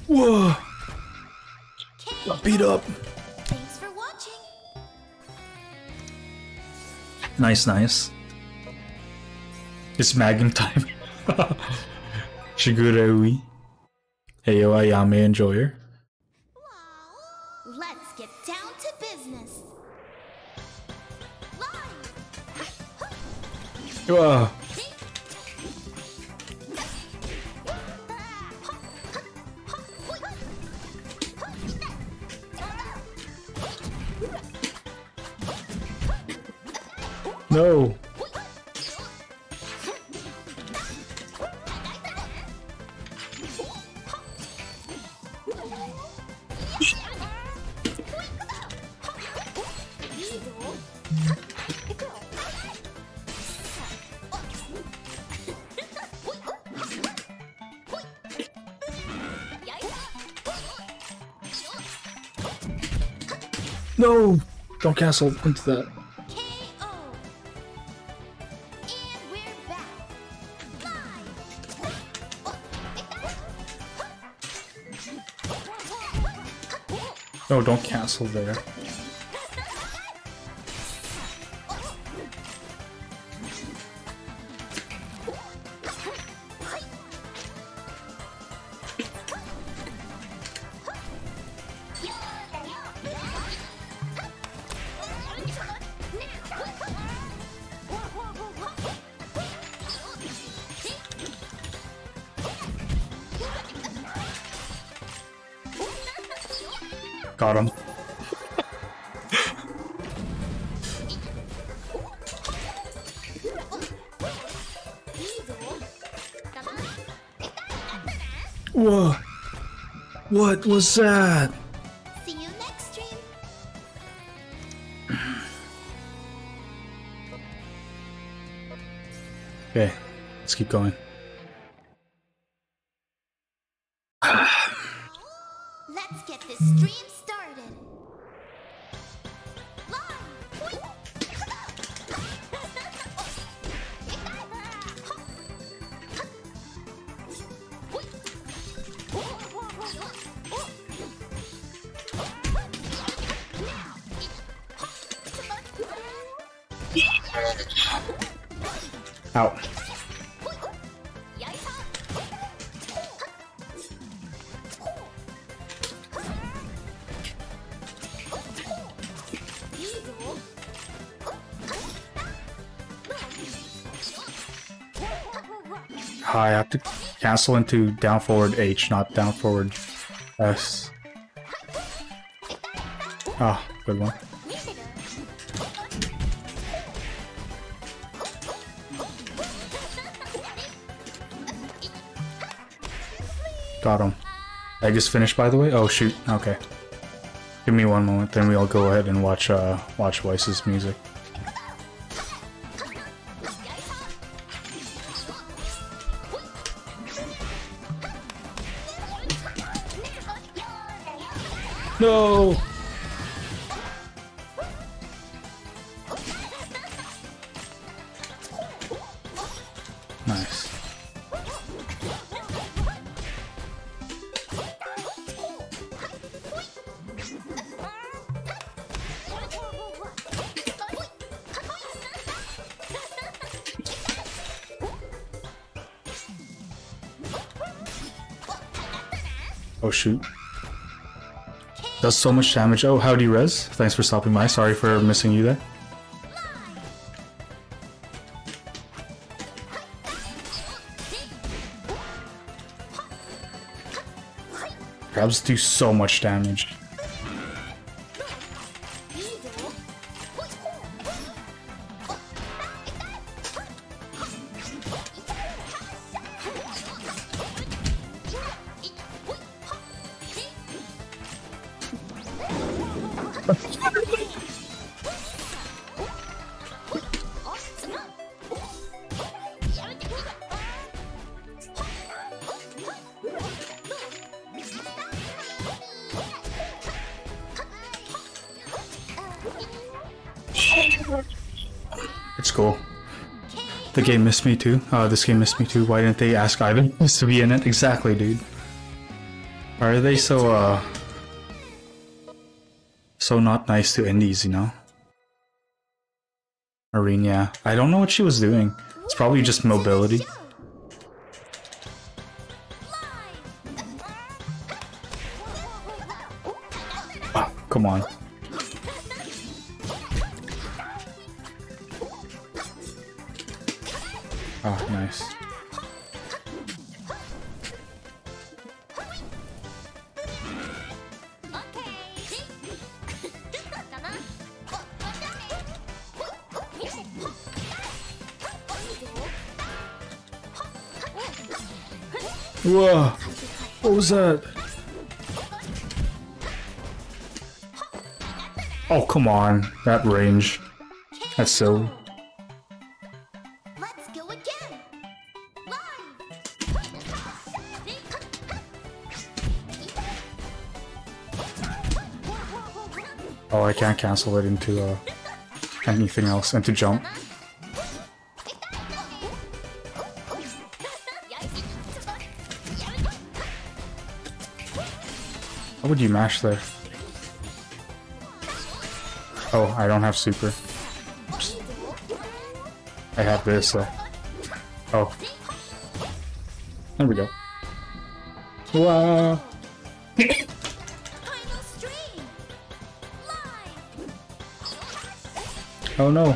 S1: Whoa! Got beat up.
S2: Thanks for watching.
S1: Nice, nice. It's Magnum time. Shigure Ui. Heyo Ayame Enjoyer.
S2: Wow. Let's get down to business. Live.
S1: Whoa. No. No! Don't cancel into that.
S2: K O. And we're back. Live.
S1: No, don't cancel there. Got him. Whoa! What was that?
S2: See you next stream.
S1: Okay, let's keep going.
S2: Let's get this stream started.
S1: Out. I have to cancel into down forward H, not down forward S. Ah, good one. Got him. Egg is finished, by the way. Oh shoot. Okay. Give me one moment, then we'll go ahead and watch uh watch Weiss's music. No. Nice. Oh shoot. Does so much damage. Oh, howdy Rez. Thanks for stopping by. Sorry for missing you there. Crabs do so much damage. It's cool. The game missed me too. Uh, this game missed me too. Why didn't they ask either of us to be in it? Exactly, dude. Why are they so, uh... so not nice to indies, you know? Marine, yeah. I don't know what she was doing. It's probably just mobility. Oh, come on. Oh, nice. Whoa! What was that? Oh, come on. That range. That's silly.
S2: Let's go again.
S1: Oh, I can't cancel it into uh, anything else, into jump. How would you mash there? Oh, I don't have super. I have this, so. Oh. There we go. Wow. Oh no.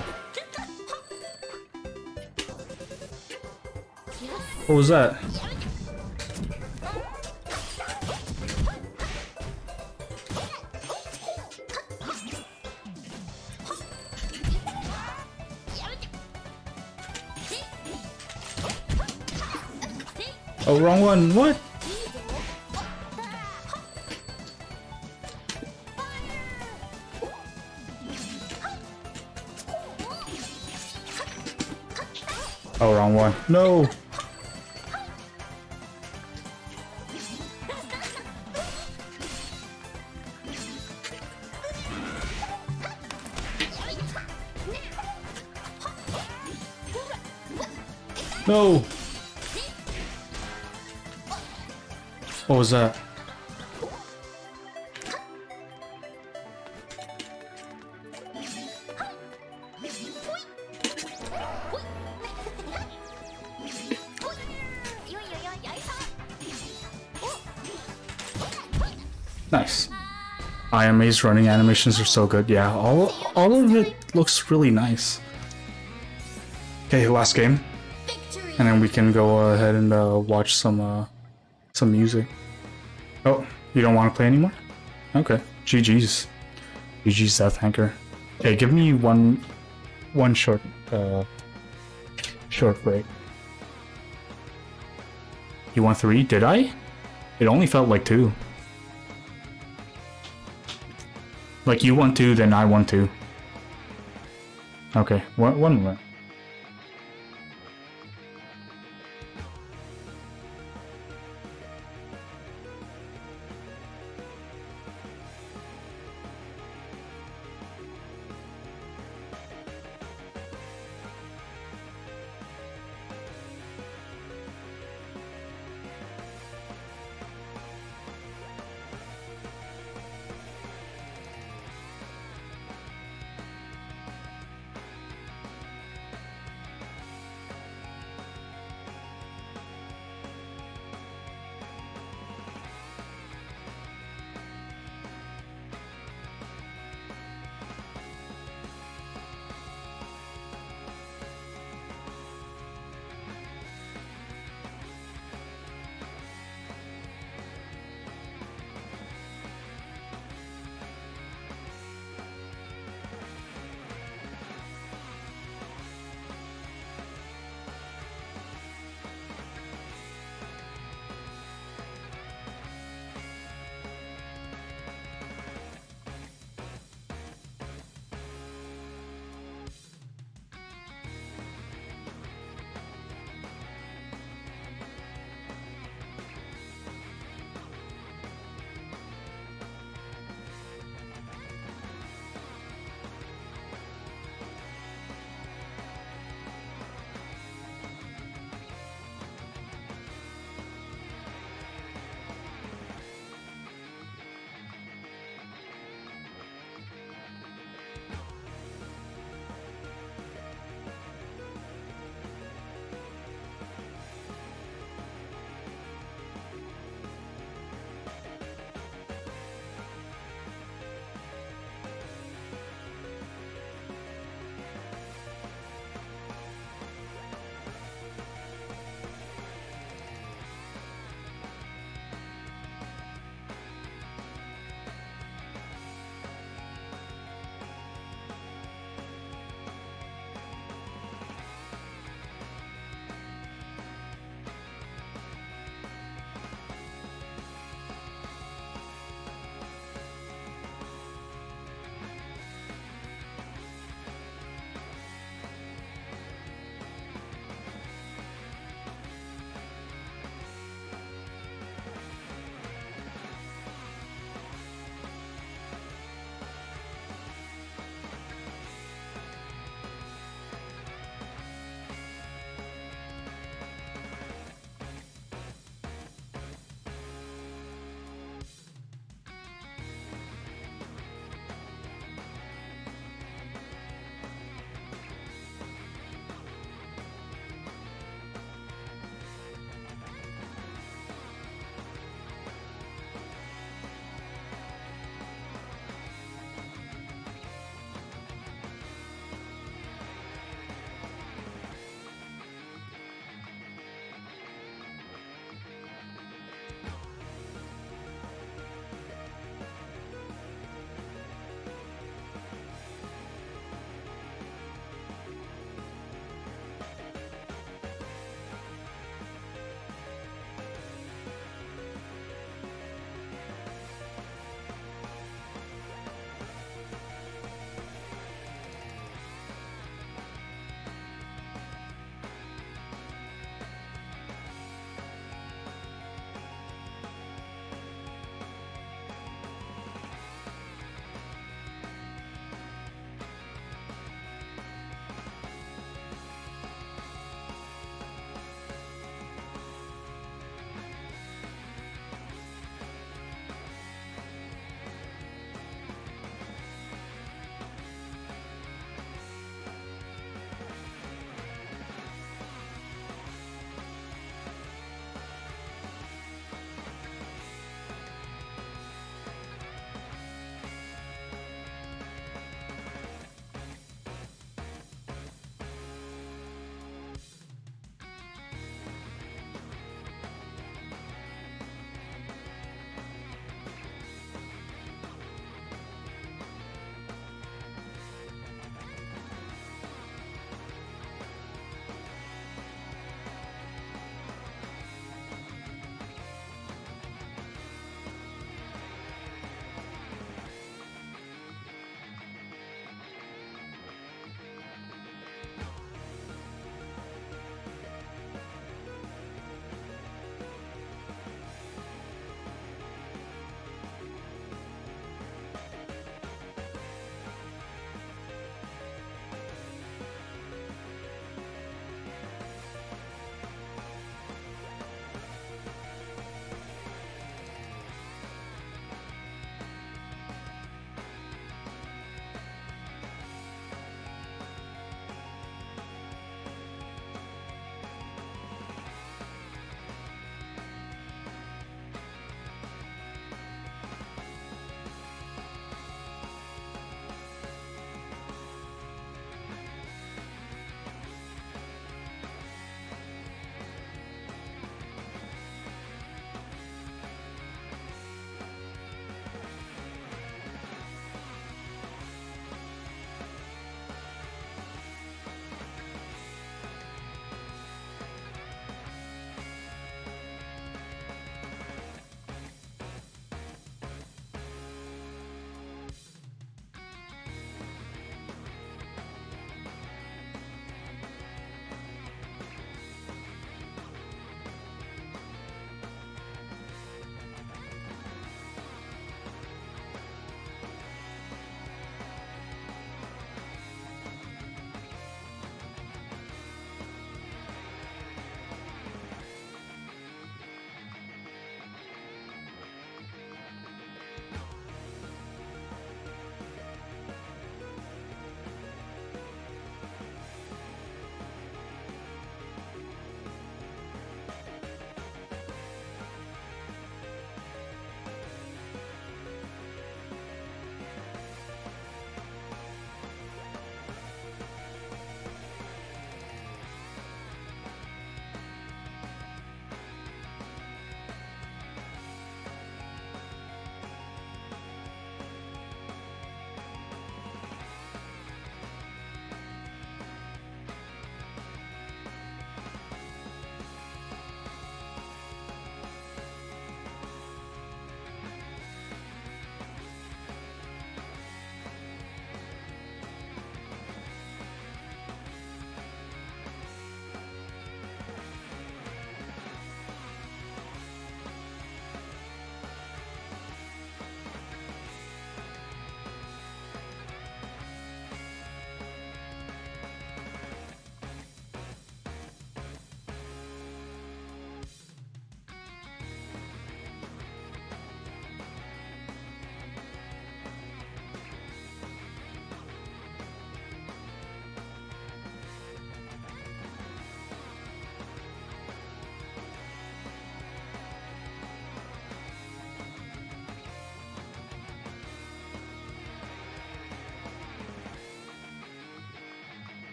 S1: What was that? Oh, wrong one. What? Oh, wrong one. No. No. What was that? Nice. I am amazed running animations are so good. Yeah, all all of it looks really nice. Okay, last game, and then we can go ahead and uh, watch some uh, some music. Oh, you don't want to play anymore? Okay, G G's. G G's Death Anchor. Okay, give me one one short uh, short break. You want three? Did I? It only felt like two. Like you want two, then I want two. Okay, one, one moment.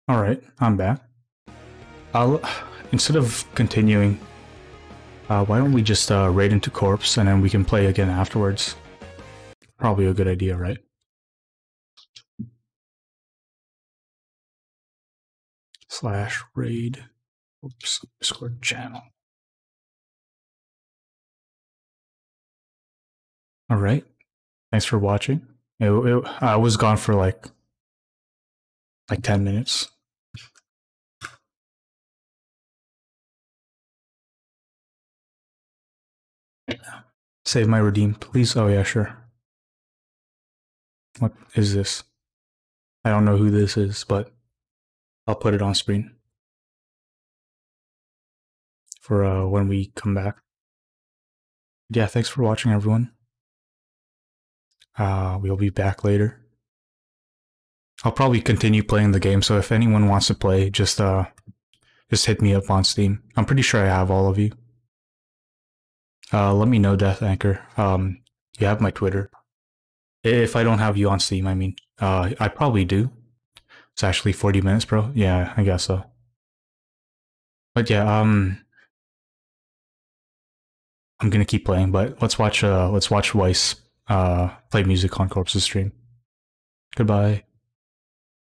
S1: Alright, I'm back. I'll, instead of continuing, uh, why don't we just uh, raid into Corpse and then we can play again afterwards? Probably a good idea, right? Slash raid. Oops, Discord channel. Alright, thanks for watching. It, it, I was gone for like, like ten minutes. Save my redeem, please. Oh yeah, sure. What is this? I don't know who this is, but I'll put it on screen for uh, when we come back. Yeah, thanks for watching, everyone. Uh, we'll be back later. I'll probably continue playing the game, so if anyone wants to play, just uh, just hit me up on Steam. I'm pretty sure I have all of you. Uh, let me know, Death Anchor. Um, you have my Twitter. If I don't have you on Steam, I mean, uh, I probably do. It's actually forty minutes, bro. Yeah, I guess so. But yeah, um, I'm gonna keep playing. But let's watch. Uh, let's watch Weiss uh play music on Corpse's stream. Goodbye.